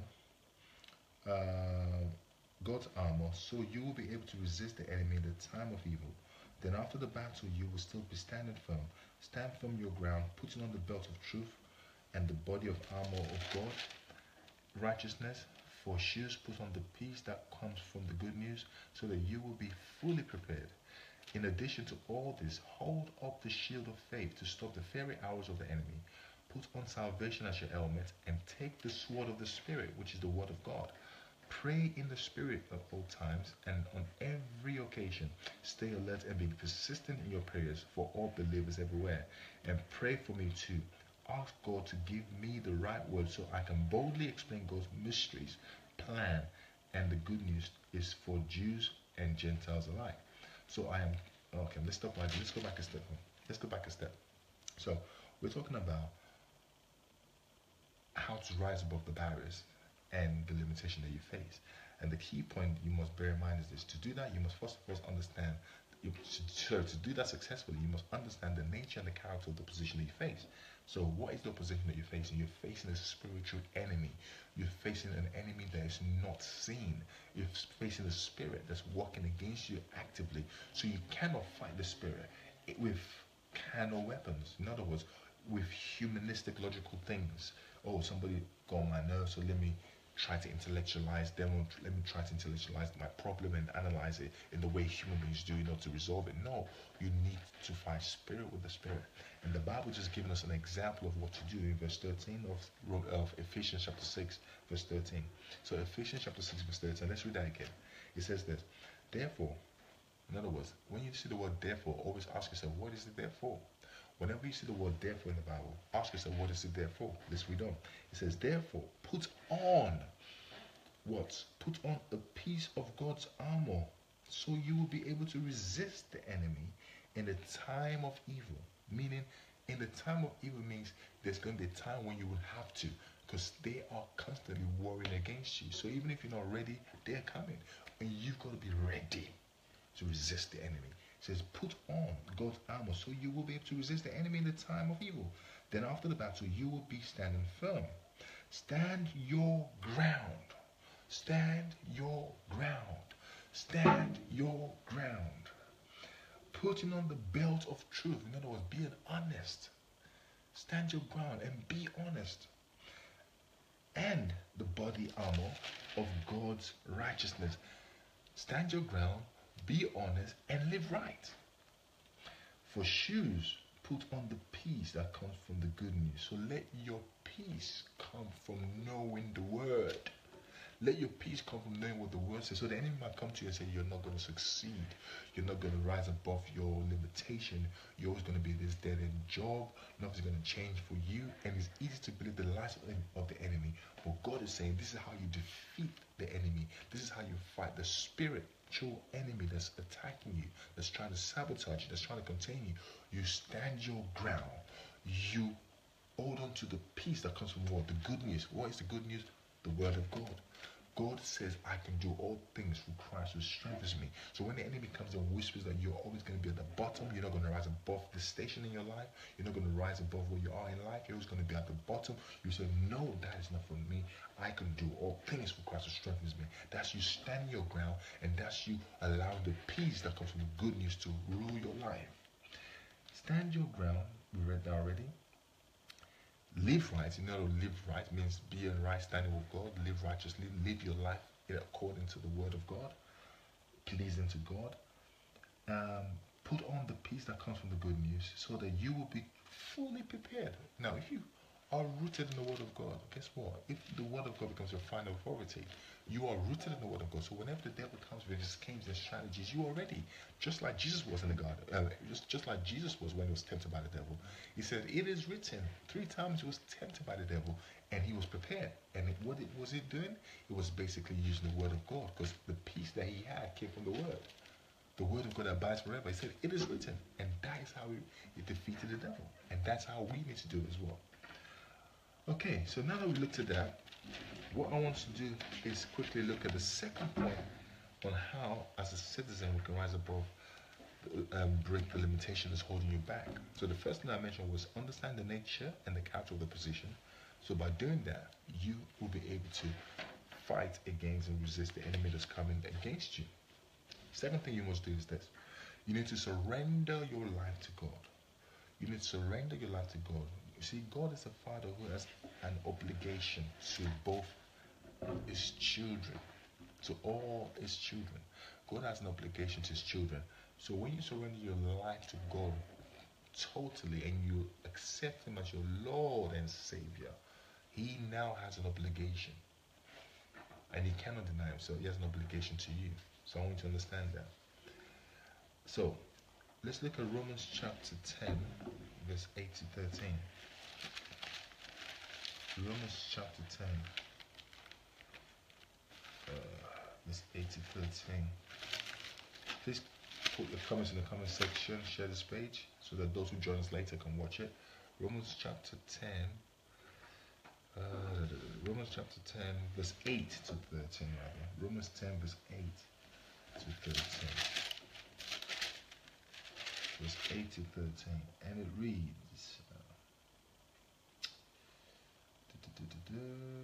uh, God's armor, so you will be able to resist the enemy in the time of evil. Then after the battle, you will still be standing firm. Stand firm your ground, putting on the belt of truth and the body of armor of God, righteousness. For shoes, put on the peace that comes from the good news, so that you will be fully prepared. In addition to all this, hold up the shield of faith to stop the fiery arrows of the enemy. Put on salvation as your helmet, and take the sword of the Spirit, which is the word of God. Pray in the Spirit at all times, and on every occasion stay alert and be persistent in your prayers for all believers everywhere. And pray for me too. Ask God to give me the right words so I can boldly explain God's mysteries, plan, and the good news is for Jews and Gentiles alike. So I am, okay, let's stop right there. Let's go back a step. Let's go back a step. So we're talking about how to rise above the barriers and the limitation that you face. And the key point you must bear in mind is this. To do that, you must first of all understand, you, so to do that successfully, you must understand the nature and the character of the position that you face. So what is the opposition that you're facing? You're facing a spiritual enemy. You're facing an enemy that is not seen. You're facing a spirit that's working against you actively. So you cannot fight the spirit with carnal weapons. In other words, with humanistic logical things, oh, somebody got on my nerves, so let me try to intellectualize them, or let me try to intellectualize my problem and analyze it in the way human beings do in order to resolve it. No, you need to fight spirit with the spirit. And the Bible just giving us an example of what to do in verse thirteen of, of Ephesians chapter six, verse thirteen. So Ephesians chapter six, verse thirteen, let's read that again. It says this, therefore, in other words, when you see the word therefore, always ask yourself, what is it there for? Whenever you see the word therefore in the Bible, ask yourself, what is it there for? Let's read on. It says, therefore, put on what? Put on a piece of God's armor, so you will be able to resist the enemy in the time of evil. Meaning, in the time of evil means there's going to be a time when you will have to, because they are constantly warring against you. So even if you're not ready, they're coming. And you've got to be ready to resist the enemy. It says, put on God's armor, so you will be able to resist the enemy in the time of evil. Then after the battle, you will be standing firm. Stand your ground. Stand your ground. Stand your ground. Putting on the belt of truth. In other words, being honest. Stand your ground and be honest. And the body armor of God's righteousness. Stand your ground, be honest, and live right. For shoes, put on the peace that comes from the good news. So let your peace come from knowing the word. Let your peace come from knowing what the word says. So the enemy might come to you and say, you're not going to succeed. You're not going to rise above your limitation. You're always going to be this dead-end job. Nothing's going to change for you. And it's easy to believe the lies of the enemy. But God is saying, this is how you defeat the enemy. This is how you fight the spiritual enemy that's attacking you, that's trying to sabotage you, that's trying to contain you. You stand your ground. You hold on to the peace that comes from what? The good news. What is the good news? The word of God. God says, I can do all things through Christ who strengthens me. So when the enemy comes and whispers that you're always going to be at the bottom, you're not going to rise above the station in your life, you're not going to rise above where you are in life, you're always going to be at the bottom, you say, no, that is not for me. I can do all things through Christ who strengthens me. That's you standing your ground, and that's you allowing the peace that comes from the good news to rule your life. Stand your ground. We read that already. Live right. You know, live right means be in right standing with God. Live righteously. Live your life according to the word of God, pleasing to God. Um, put on the peace that comes from the good news, so that you will be fully prepared. Now, if you are rooted in the word of God, guess what? If the word of God becomes your final authority, you are rooted in the word of God. So whenever the devil comes with his schemes and strategies, you are ready. Just like Jesus was in the garden. Uh, just, just like Jesus was when he was tempted by the devil. He said, it is written. Three times he was tempted by the devil, and he was prepared. And it, what it, was he doing? It was basically using the word of God, because the peace that he had came from the word. The word of God abides forever. He said, it is written. And that is how he, he defeated the devil. And that's how we need to do it as well. Okay, so now that we looked at that, what I want to do is quickly look at the second point on how, as a citizen, we can rise above, um, break the limitation that's holding you back. So the first thing I mentioned was understand the nature and the character of the position. So by doing that, you will be able to fight against and resist the enemy that's coming against you. Second thing you must do is this. You need to surrender your life to God. You need to surrender your life to God. You see, God is a father who has an obligation to both his children, to all his children. God has an obligation to his children. So when you surrender your life to God totally and you accept him as your Lord and Savior, he now has an obligation. And he cannot deny himself. He has an obligation to you. So I want you to understand that. So let's look at Romans chapter ten, verse eight to thirteen. Romans chapter ten, uh, verse eight to thirteen. Please put your comments in the comment section, share this page, so that those who join us later can watch it. Romans chapter ten, uh, Romans chapter ten, verse eight to thirteen, rather. Romans ten, verse eight to thirteen. Verse eight to thirteen, and it reads, uh,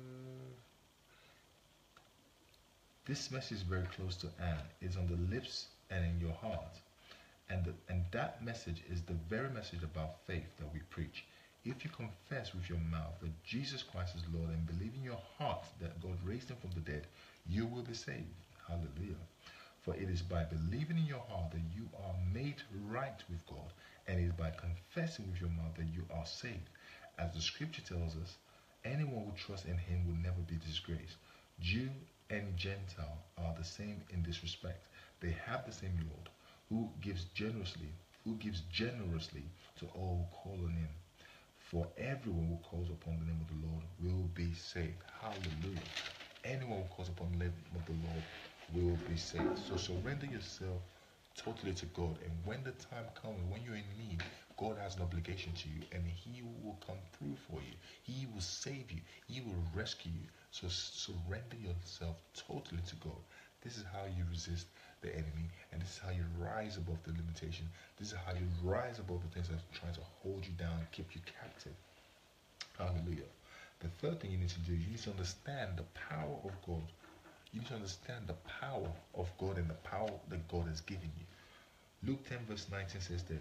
this message is very close to hand. It's on the lips and in your heart. And, the, and that message is the very message about faith that we preach. if you confess with your mouth that Jesus Christ is Lord and believe in your heart that God raised him from the dead, you will be saved. Hallelujah. For it is by believing in your heart that you are made right with God, and it is by confessing with your mouth that you are saved. As the scripture tells us, anyone who trusts in him will never be disgraced. Jew and Gentile are the same in this respect. They have the same Lord, who gives generously, who gives generously to all who call on him. For everyone who calls upon the name of the Lord will be saved. Hallelujah. Anyone who calls upon the name of the Lord will be saved. So surrender yourself totally to God, and when the time comes, when you're in need, God has an obligation to you, and he will come through for you. He will save you. He will rescue you. So surrender yourself totally to God. This is how you resist the enemy, and this is how you rise above the limitation. This is how you rise above the things that are trying to hold you down and keep you captive. Hallelujah. The third thing you need to do, you need to understand the power of God. You need to understand the power of God and the power that God has given you. Luke ten verse nineteen says this: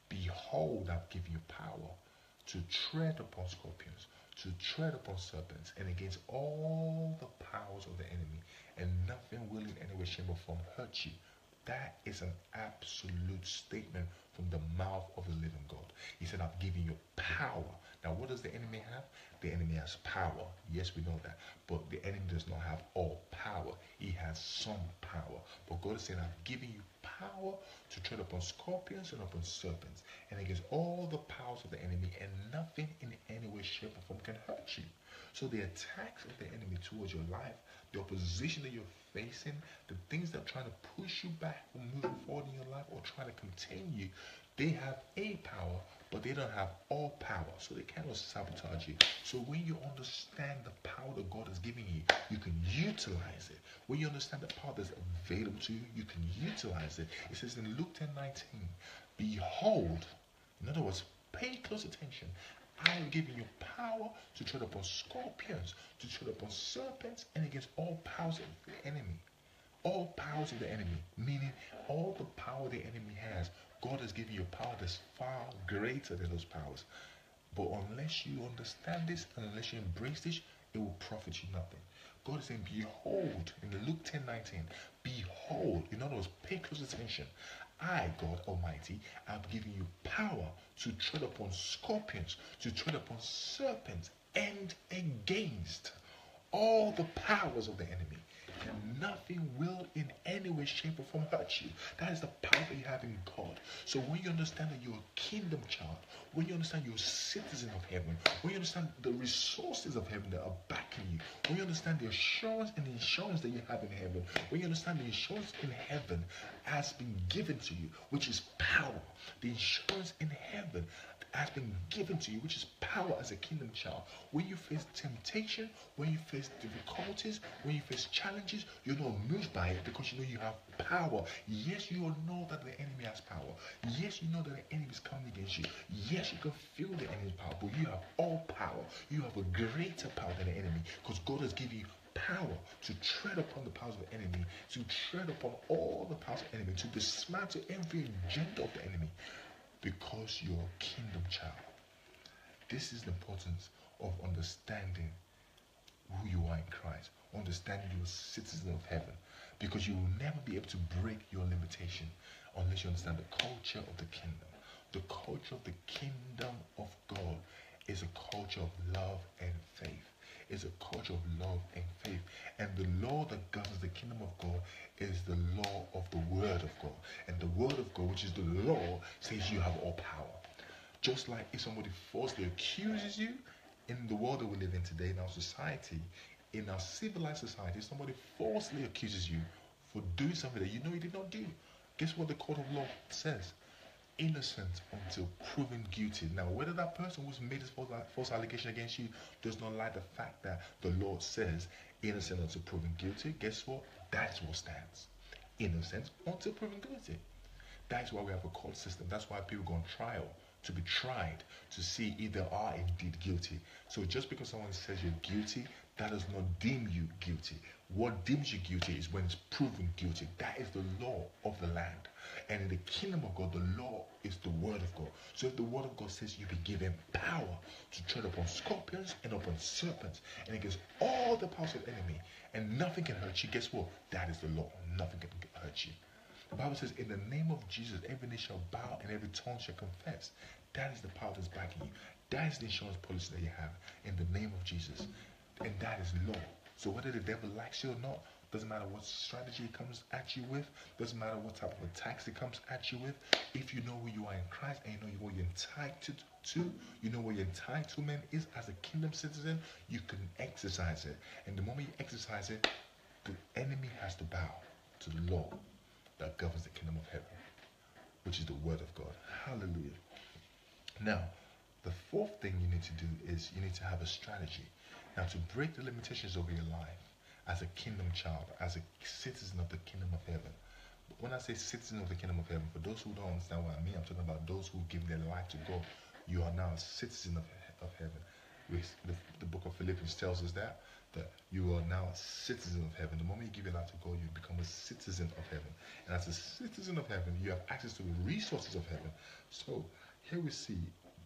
Behold, I've given you power to tread upon scorpions, to tread upon serpents, and against all the powers of the enemy, and nothing will in any way, shape, or form hurt you. That is an absolute statement from the mouth of the living God. He said, I've given you power. Now, what does the enemy have? The enemy has power. Yes, we know that. But the enemy does not have all power. He has some power. But God is saying, I've given you power to tread upon scorpions and upon serpents, and against all the powers of the enemy, and nothing in any way, shape, or form can hurt you. So the attacks of the enemy towards your life, the opposition that you're facing, the things that are trying to push you back from moving forward in your life or trying to contain you, they have a power, but they don't have all power, so they cannot sabotage you. So when you understand the power that God has given you, you can utilize it. When you understand the power that's available to you, you can utilize it. It says in Luke ten nineteen, behold, in other words, pay close attention. I am giving you power to tread upon scorpions, to tread upon serpents, and against all powers of the enemy. All powers of the enemy, meaning all the power the enemy has, God has given you power that's far greater than those powers. But unless you understand this and unless you embrace this, it will profit you nothing. God is saying, behold, in Luke ten nineteen, behold, in other words, pay close attention. I, God Almighty, am giving you power to tread upon scorpions, to tread upon serpents, and against all the powers of the enemy. And nothing will in any way, shape, or form hurt you. That is the power that you have in God. So when you understand that you're a kingdom child, when you understand you're a citizen of heaven, when you understand the resources of heaven that are backing you, when you understand the assurance and the insurance that you have in heaven, when you understand the insurance in heaven has been given to you, which is power, the insurance in heaven has been given to you, which is power as a kingdom child. When you face temptation, when you face difficulties, when you face challenges, you're not moved by it because you know you have power. Yes, you know that the enemy has power. Yes, you know that the enemy is coming against you. Yes, you can feel the enemy's power, but you have all power. You have a greater power than the enemy because God has given you power to tread upon the powers of the enemy, to tread upon all the powers of the enemy, to dismantle every agenda of the enemy. Because you're a kingdom child. This is the importance of understanding who you are in Christ. Understanding you're a citizen of heaven. Because you will never be able to break your limitation unless you understand the culture of the kingdom. The culture of the kingdom of God is a culture of love and faith. It's a culture of love and faith. And the law that governs the kingdom of God is the law of the word of God. And the word of God, which is the law, says you have all power. Just like if somebody falsely accuses you in the world that we live in today, in our society, in our civilized society, somebody falsely accuses you for doing something that you know you did not do. Guess what the court of law says? Innocent until proven guilty. Now, whether that person who's made this false, false allegation against you does not like the fact that the Lord says innocent until proven guilty, guess what? That's what stands. Innocent until proven guilty. That's why we have a court system. That's why people go on trial, to be tried, to see if they are indeed guilty. So just because someone says you're guilty that does not deem you guilty. What deems you guilty is when it's proven guilty. That is the law of the land. And in the kingdom of God, the law is the word of God. So if the word of God says you've been given power to tread upon scorpions and upon serpents and against all the powers of the enemy, and nothing can hurt you, guess what? That is the law. Nothing can hurt you. The Bible says, in the name of Jesus, every knee shall bow and every tongue shall confess. That is the power that's backing you. That is the insurance policy that you have in the name of Jesus. And that is law. So whether the devil likes you or not, doesn't matter what strategy it comes at you with, doesn't matter what type of attacks it comes at you with, if you know who you are in Christ and you know what you're entitled to, you know what your entitlement is as a kingdom citizen, you can exercise it. And the moment you exercise it, the enemy has to bow to the law that governs the kingdom of heaven, which is the word of God. Hallelujah. Now, the fourth thing you need to do is you need to have a strategy. Now, to break the limitations of your life as a kingdom child, as a citizen of the kingdom of heaven. When I say citizen of the kingdom of heaven, for those who don't understand what I mean, I'm talking about those who give their life to God. You are now a citizen of, of heaven. The, the book of Philippians tells us that, that you are now a citizen of heaven. The moment you give your life to God, you become a citizen of heaven. And as a citizen of heaven, you have access to the resources of heaven. So here we see,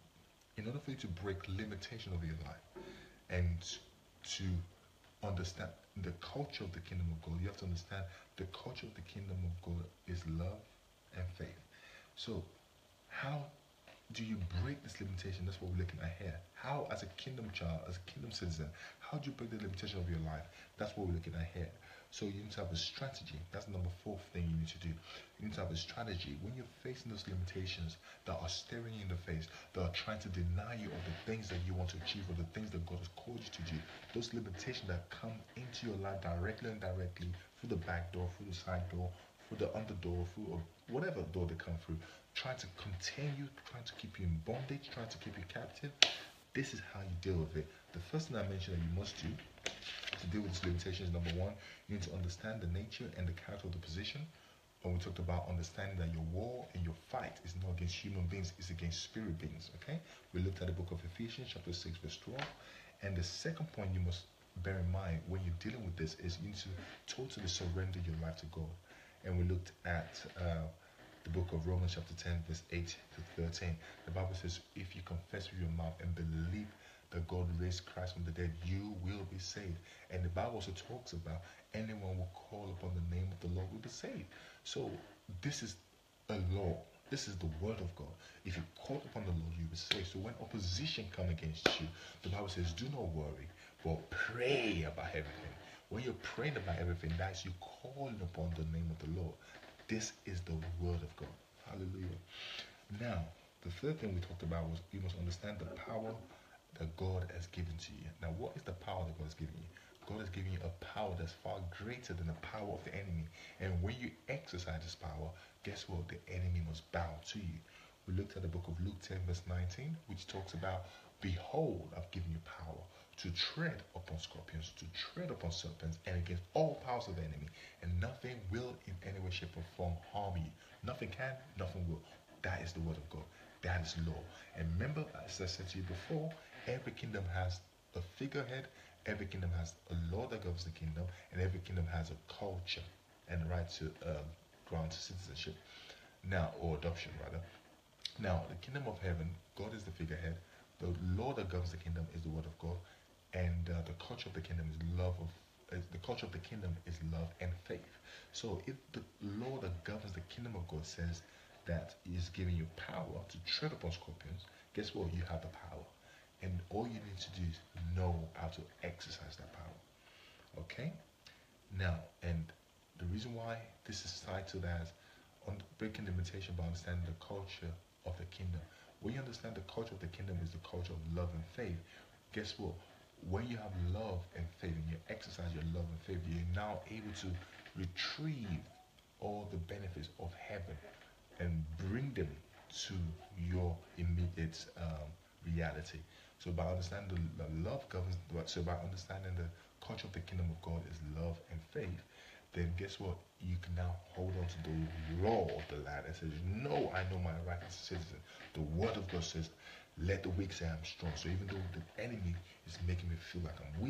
in order for you to break limitation of your life and to understand the culture of the kingdom of God, you have to understand the culture of the kingdom of God is love and faith. So how do you break this limitation? That's what we're looking at here. How, as a kingdom child, as a kingdom citizen, how do you break the limitation of your life? That's what we're looking at here. So you need to have a strategy. That's the number four thing you need to do. You need to have a strategy. When you're facing those limitations that are staring you in the face, that are trying to deny you of the things that you want to achieve or the things that God has called you to do, those limitations that come into your life directly and indirectly, through the back door, through the side door, through the under door, through whatever door they come through, trying to contain you, trying to keep you in bondage, trying to keep you captive. This is how you deal with it. The first thing I mentioned that you must do to deal with these limitations, number one, you need to understand the nature and the character of the position. When we talked about understanding that your war and your fight is not against human beings, it's against spirit beings, okay? We looked at the book of Ephesians, chapter six, verse twelve. And the second point you must bear in mind when you're dealing with this is you need to totally surrender your life to God. And we looked at uh, the book of Romans, chapter ten, verse eight to thirteen. The Bible says, if you confess with your mouth and believe that God raised Christ from the dead, you will be saved. And the Bible also talks about anyone who call upon the name of the Lord will be saved. So this is a law. This is the word of God. If you call upon the Lord, you will be saved. So when opposition comes against you, the Bible says, do not worry, but pray about everything. When you're praying about everything, that's you calling upon the name of the Lord. This is the word of God. Hallelujah. Now, the third thing we talked about was you must understand the power that God has given to you. Now, what is the power that God has given you? God has given you a power that's far greater than the power of the enemy. And when you exercise this power, guess what? The enemy must bow to you. We looked at the book of Luke ten, verse nineteen, which talks about, behold, I've given you power to tread upon scorpions, to tread upon serpents, and against all powers of the enemy. And nothing will in any way, shape, or form harm you. Nothing can, nothing will. That is the word of God. That is law. And remember, as I said to you before, every kingdom has a figurehead, every kingdom has a law that governs the kingdom, and every kingdom has a culture and the right to um, grant citizenship, now, or adoption rather. Now, the kingdom of heaven, God is the figurehead. The law that governs the kingdom is the word of God, and uh, the culture of the kingdom is love of. Uh, the culture of the kingdom is love and faith. So, if the law that governs the kingdom of God says that He is giving you power to tread upon scorpions, guess what? You have the power. And all you need to do is know how to exercise that power. Okay? Now, and the reason why this is titled as on breaking limitation by understanding the culture of the kingdom. When you understand the culture of the kingdom is the culture of love and faith, guess what? When you have love and faith and you exercise your love and faith, you're now able to retrieve all the benefits of heaven and bring them to your immediate um, reality. So by understanding the, the love governs, so by understanding the culture of the kingdom of God is love and faith, then guess what? You can now hold on to the law of the land and says, no, I know my right as a citizen. The word of God says, let the weak say I'm strong. So even though the enemy is making me feel like I'm weak,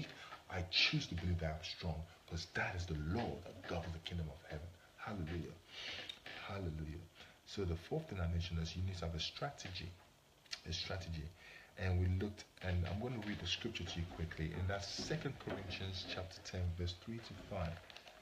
I choose to believe that I'm strong because that is the Lord that governs the kingdom of heaven. Hallelujah. Hallelujah. So the fourth thing I mentioned is you need to have a strategy. A strategy. And we looked, and I'm going to read the scripture to you quickly, and that's Second Corinthians chapter ten, verse three to five.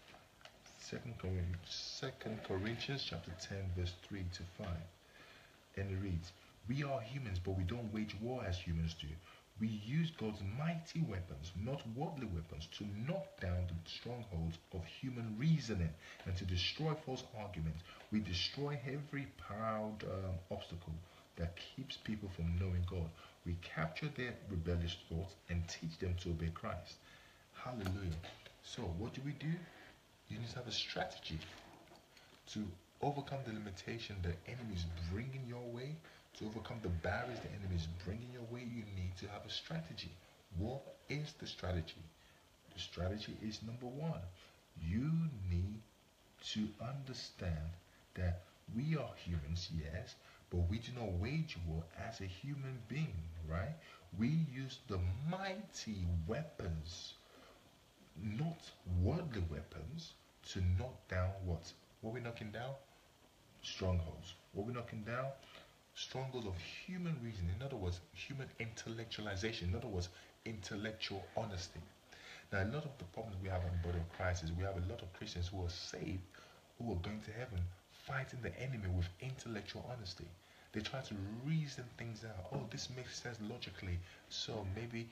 Second Corinthians, Second Corinthians chapter ten, verse three to five. And it reads, we are humans, but we don't wage war as humans do. We use God's mighty weapons, not worldly weapons, to knock down the strongholds of human reasoning and to destroy false arguments. We destroy every proud um, obstacle that keeps people from knowing God. We capture their rebellious thoughts and teach them to obey Christ. Hallelujah. So what do we do? You need to have a strategy to overcome the limitation the enemy is bringing your way. To overcome the barriers the enemy is bringing your way, you need to have a strategy. What is the strategy? The strategy is number one. You need to understand that we are humans, yes, but we do not wage war as a human being, right? We use the mighty weapons, not worldly weapons, to knock down what? What are we knocking down? Strongholds. What are we knocking down? Strongholds of human reason. In other words, human intellectualization. In other words, intellectual honesty. Now, a lot of the problems we have in the body of Christ is we have a lot of Christians who are saved, who are going to heaven, fighting the enemy with intellectual honesty. They try to reason things out. Oh, this makes sense logically, so maybe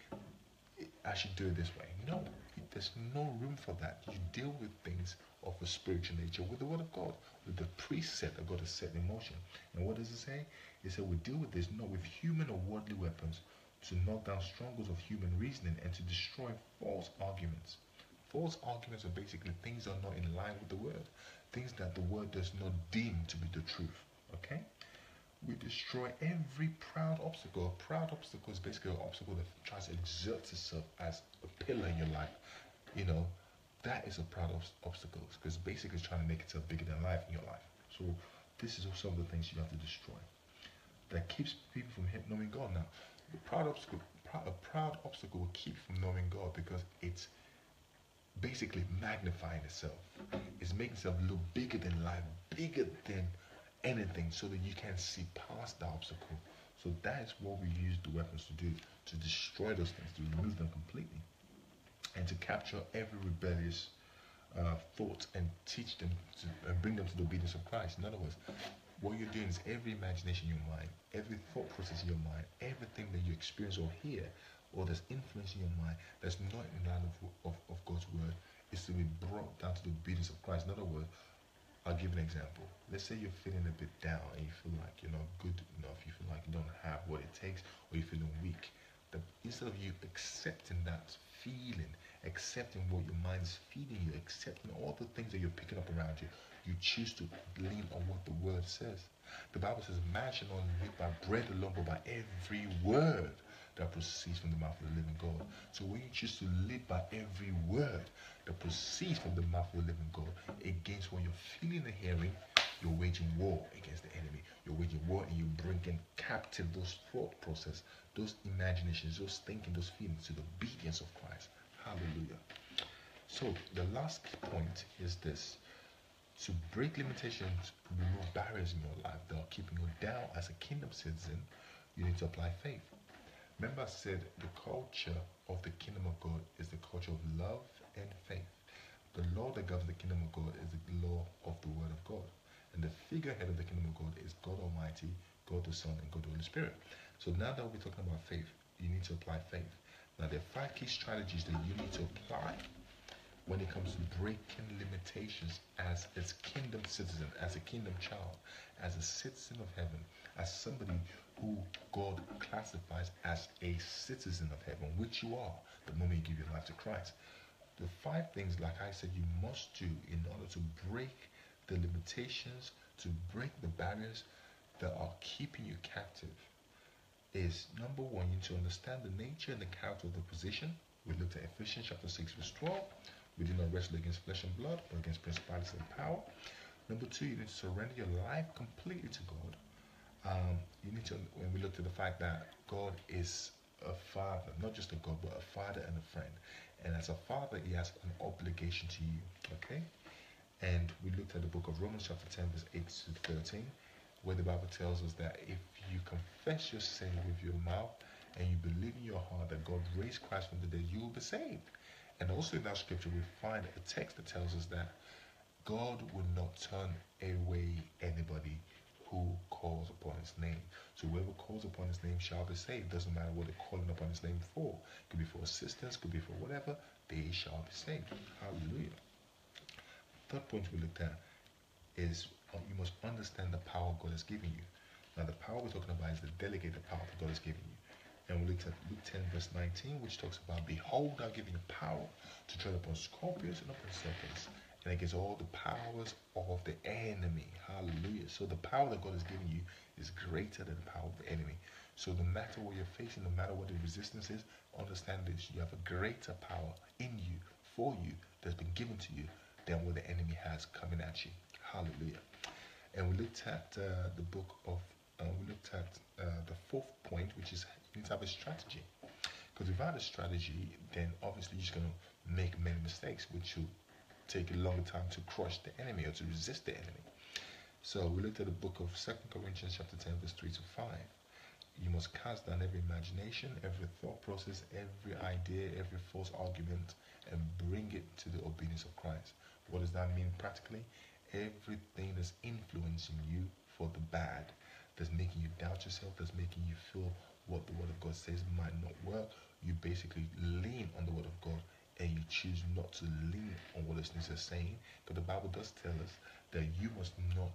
I should do it this way. No, there's no room for that. You deal with things of a spiritual nature with the Word of God, with the preset that God has set in motion. And what does it say? It said we deal with this not with human or worldly weapons to knock down strongholds of human reasoning and to destroy false arguments. False arguments are basically things that are not in line with the Word, things that the Word does not deem to be the truth. Okay? We destroy every proud obstacle. A proud obstacle is basically an obstacle that tries to exert itself as a pillar in your life. You know, that is a proud ob obstacle because basically it's trying to make itself bigger than life in your life. So this is some of the things you have to destroy that keeps people from knowing God. Now, the proud obstacle, a proud obstacle will keep from knowing God because it's basically magnifying itself. It's making itself look bigger than life, bigger than anything, so that you can see past the obstacle. So that is what we use the weapons to do, to destroy those things, to remove them completely, and to capture every rebellious uh, thought and teach them to, and bring them to the obedience of Christ. In other words, what you're doing is every imagination in your mind, every thought process in your mind, everything that you experience or hear, or that's influencing your mind, that's not in line of, of, of God's word, is to be brought down to the obedience of Christ. In other words, I'll give an example. Let's say you're feeling a bit down and you feel like you're not good enough, you feel like you don't have what it takes, or you're feeling weak. The, instead of you accepting that feeling, accepting what your mind is feeding you, accepting all the things that you're picking up around you, you choose to lean on what the word says. The Bible says, man shall not live by bread alone, but by every word that proceeds from the mouth of the living God. So when you choose to live by every word that proceeds from the mouth of the living God against what you're feeling and hearing, you're waging war against the enemy. You're waging war and you're bringing captive those thought process, those imaginations, those thinking, those feelings to the obedience of Christ. Hallelujah. So the last point is this. To break limitations, remove barriers in your life that are keeping you down as a kingdom citizen, you need to apply faith. Remember I said the culture of the kingdom of God is the culture of love and faith. The law that governs the kingdom of God is the law of the word of God. And the figurehead of the kingdom of God is God Almighty, God the Son, and God the Holy Spirit. So now that we're talking about faith, you need to apply faith. Now there are five key strategies that you need to apply when it comes to breaking limitations as a kingdom citizen, as a kingdom child, as a citizen of heaven, as somebody who God classifies as a citizen of heaven, which you are the moment you give your life to Christ. The five things, like I said, you must do in order to break the limitations, to break the barriers that are keeping you captive is, number one, you need to understand the nature and the character of the position. We looked at Ephesians chapter six verse twelve. We do not wrestle against flesh and blood, but against principalities and power. Number two, you need to surrender your life completely to God. Um, you need to, when we looked at the fact that God is a father, not just a God, but a father and a friend. And as a father, he has an obligation to you. Okay? And we looked at the book of Romans chapter ten, verse eight to thirteen, where the Bible tells us that if you confess your sin with your mouth and you believe in your heart that God raised Christ from the dead, you will be saved. And also in that scripture, we find a text that tells us that God will not turn away anybody who calls upon his name. So whoever calls upon his name shall be saved. Doesn't matter what they're calling upon his name for. Could be for assistance, could be for whatever, they shall be saved. Hallelujah. Third point we looked at is uh, you must understand the power God has given you. Now the power we're talking about is the delegated power that God has given you. And we looked at Luke ten verse nineteen, which talks about, behold, I've given you power to tread upon scorpions and upon serpents, and against all the powers of the enemy. Hallelujah. So the power that God has given you is greater than the power of the enemy. So no matter what you're facing, no matter what the resistance is, understand this: you have a greater power in you, for you, that's been given to you than what the enemy has coming at you. Hallelujah. And we looked at uh, the book of uh, we looked at uh, the fourth point, which is you need to have a strategy. Because without a strategy, then obviously you're just going to make many mistakes, which will take a longer time to crush the enemy or to resist the enemy. So we looked at the book of Second Corinthians chapter ten, verse three to five. You must cast down every imagination, every thought process, every idea, every false argument, and bring it to the obedience of Christ. What does that mean practically? Everything that's influencing you for the bad, that's making you doubt yourself, that's making you feel what the Word of God says might not work, you basically lean on the Word of God and you choose not to lean on what this is saying. Because the Bible does tell us that you must not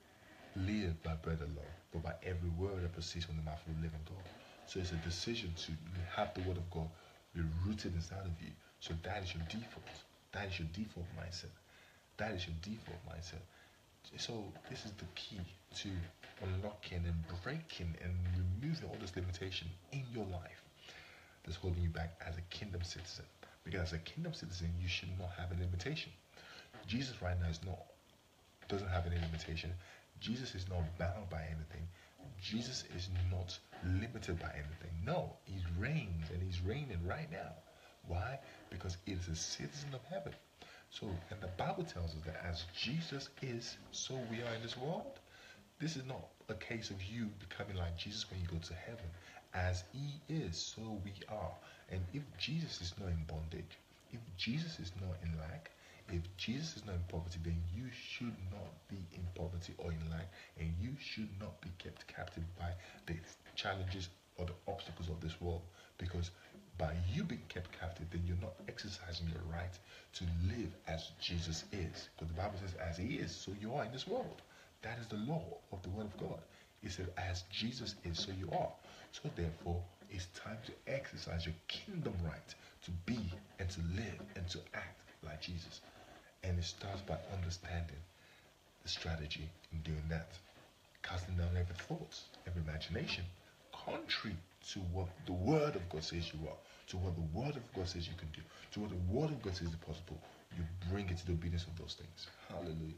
live by bread alone, but by every word that proceeds from the mouth of the living God. So it's a decision to have the Word of God be rooted inside of you. So that is your default. That is your default mindset. That is your default mindset. So this is the key to unlocking and breaking and removing all this limitation in your life that's holding you back as a kingdom citizen. Because as a kingdom citizen, you should not have a limitation. Jesus right now is not, doesn't have any limitation. Jesus is not bound by anything. Jesus is not limited by anything. No, he reigns, and he's reigning right now. Why? Because he is a citizen of heaven. So, and the Bible tells us that as Jesus is, so we are in this world. This is not a case of you becoming like Jesus when you go to heaven. As he is, so we are. And if Jesus is not in bondage, if Jesus is not in lack, if Jesus is not in poverty, then you should not be in poverty or in lack, and you should not be kept captive by the challenges or the obstacles of this world. Because by you being kept captive, then you're not exercising your right to live as Jesus is. Because the Bible says, as he is, so you are in this world. That is the law of the Word of God. It says, as Jesus is, so you are. So therefore, it's time to exercise your kingdom right to be and to live and to act like Jesus. And it starts by understanding the strategy in doing that. Casting down every thought, every imagination, contrary to what the Word of God says you are, to what the Word of God says you can do, to what the Word of God says is possible. You bring it to the obedience of those things. Hallelujah.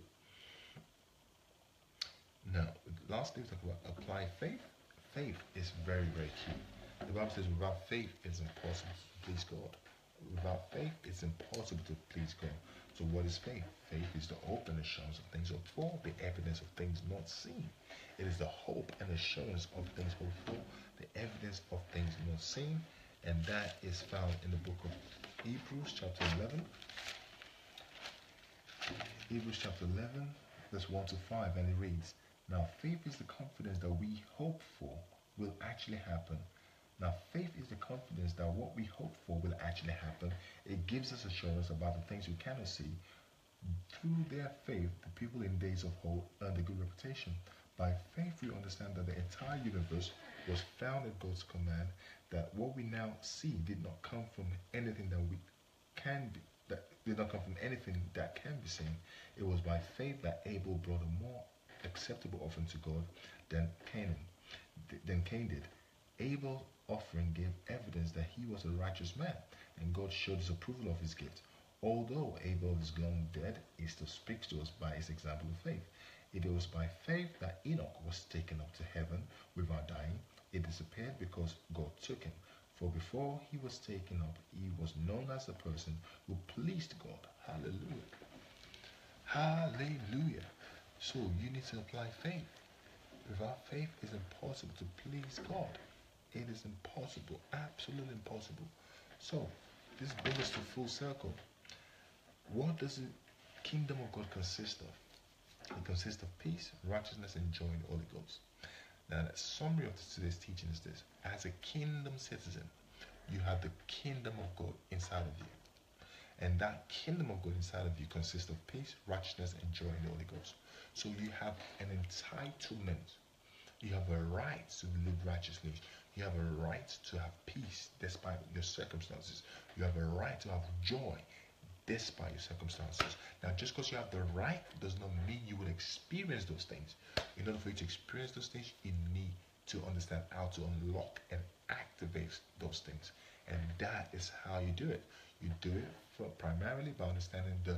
Now, lastly, we talk about apply faith. Faith is very, very key. The Bible says without faith, it's impossible to please God. Without faith, it's impossible to please God. So what is faith? Faith is the hope and assurance of things hoped for, the evidence of things not seen. It is the hope and assurance of things hoped for, the evidence of things not seen. And that is found in the book of Hebrews chapter eleven. Hebrews chapter eleven, verse one to five, and it reads, now faith is the confidence that we hope for will actually happen. Now faith is the confidence that what we hope for will actually happen. It gives us assurance about the things we cannot see. Through their faith, the people in days of old earned a good reputation. By faith we understand that the entire universe was found at God's command, that what we now see did not come from anything that we can be, that did not come from anything that can be seen. It was by faith that Abel brought a more acceptable offering to God than Cain, than Cain did. Abel's offering gave evidence that he was a righteous man, and God showed his approval of his gift. Although Abel is long dead, he still speaks to us by his example of faith. It was by faith that Enoch was taken up to heaven without dying. It disappeared because God took him. For before he was taken up, he was known as a person who pleased God. Hallelujah. Hallelujah. So you need to apply faith. Without faith, it's impossible to please God. It is impossible, absolutely impossible. So this brings us to full circle. What does the kingdom of God consist of? It consists of peace, righteousness, and joy in the Holy Ghost. Now, the summary of today's teaching is this. As a kingdom citizen, you have the kingdom of God inside of you. And that kingdom of God inside of you consists of peace, righteousness, and joy in the Holy Ghost. So you have an entitlement. You have a right to live righteously. You have a right to have peace despite your circumstances. You have a right to have joy despite your circumstances. Now, just because you have the right does not mean you will experience those things. In order for you to experience those things, you need to understand how to unlock and activate those things. And that is how you do it. You do it for primarily by understanding the,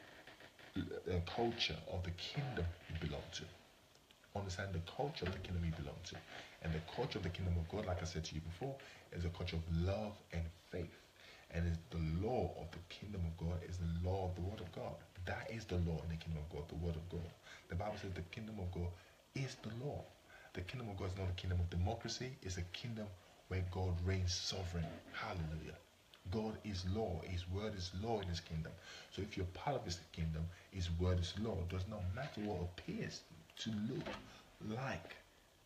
the culture of the kingdom you belong to. Understand the culture of the kingdom you belong to. And the culture of the kingdom of God, like I said to you before, is a culture of love and faith. And it's the law of the kingdom of God is the law of the word of God. That is the law in the kingdom of God, the word of God. The Bible says the kingdom of God is the law. The kingdom of God is not a kingdom of democracy. It's a kingdom where God reigns sovereign. Hallelujah. God is law. His word is law in his kingdom. So if you're part of his kingdom, his word is law. It does not matter what appears to look like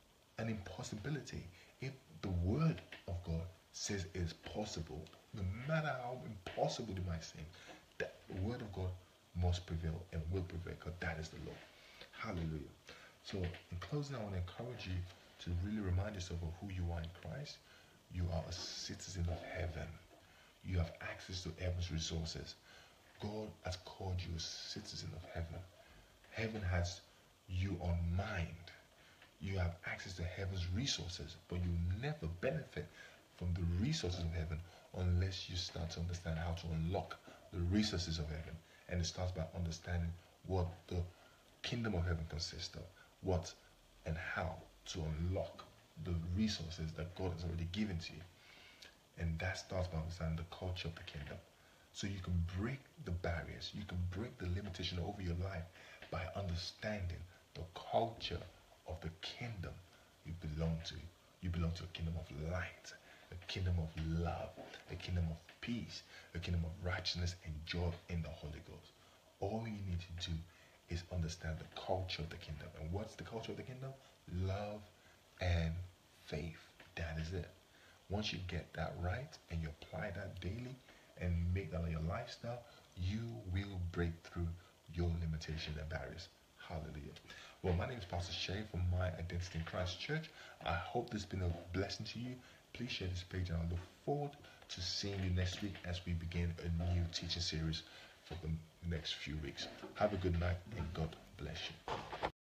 an impossibility. If the word of God says it's possible, no matter how impossible it might seem, the word of God must prevail and will prevail, because that is the law. Hallelujah. So in closing, I want to encourage you to really remind yourself of who you are in Christ. You are a citizen of heaven. You have access to heaven's resources. God has called you a citizen of heaven. Heaven has you on mind. You have access to heaven's resources, but you never benefit from the resources of heaven unless you start to understand how to unlock the resources of heaven. And it starts by understanding what the kingdom of heaven consists of, what and how to unlock the resources that God has already given to you. And that starts by understanding the culture of the kingdom. So you can break the barriers, you can break the limitation over your life by understanding the culture of the kingdom you belong to. You belong to a kingdom of light, a kingdom of love, a kingdom of peace, a kingdom of righteousness and joy in the Holy Ghost. All you need to do is understand the culture of the kingdom. And what's the culture of the kingdom? Love and faith. That is it. Once you get that right and you apply that daily and make that your lifestyle, you will break through your limitations and barriers. Hallelujah. Well, my name is Pastor Shay from My Identity in Christ Church. I hope this has been a blessing to you. Please share this page, and I look forward to seeing you next week as we begin a new teaching series for the next few weeks. Have a good night and God bless you.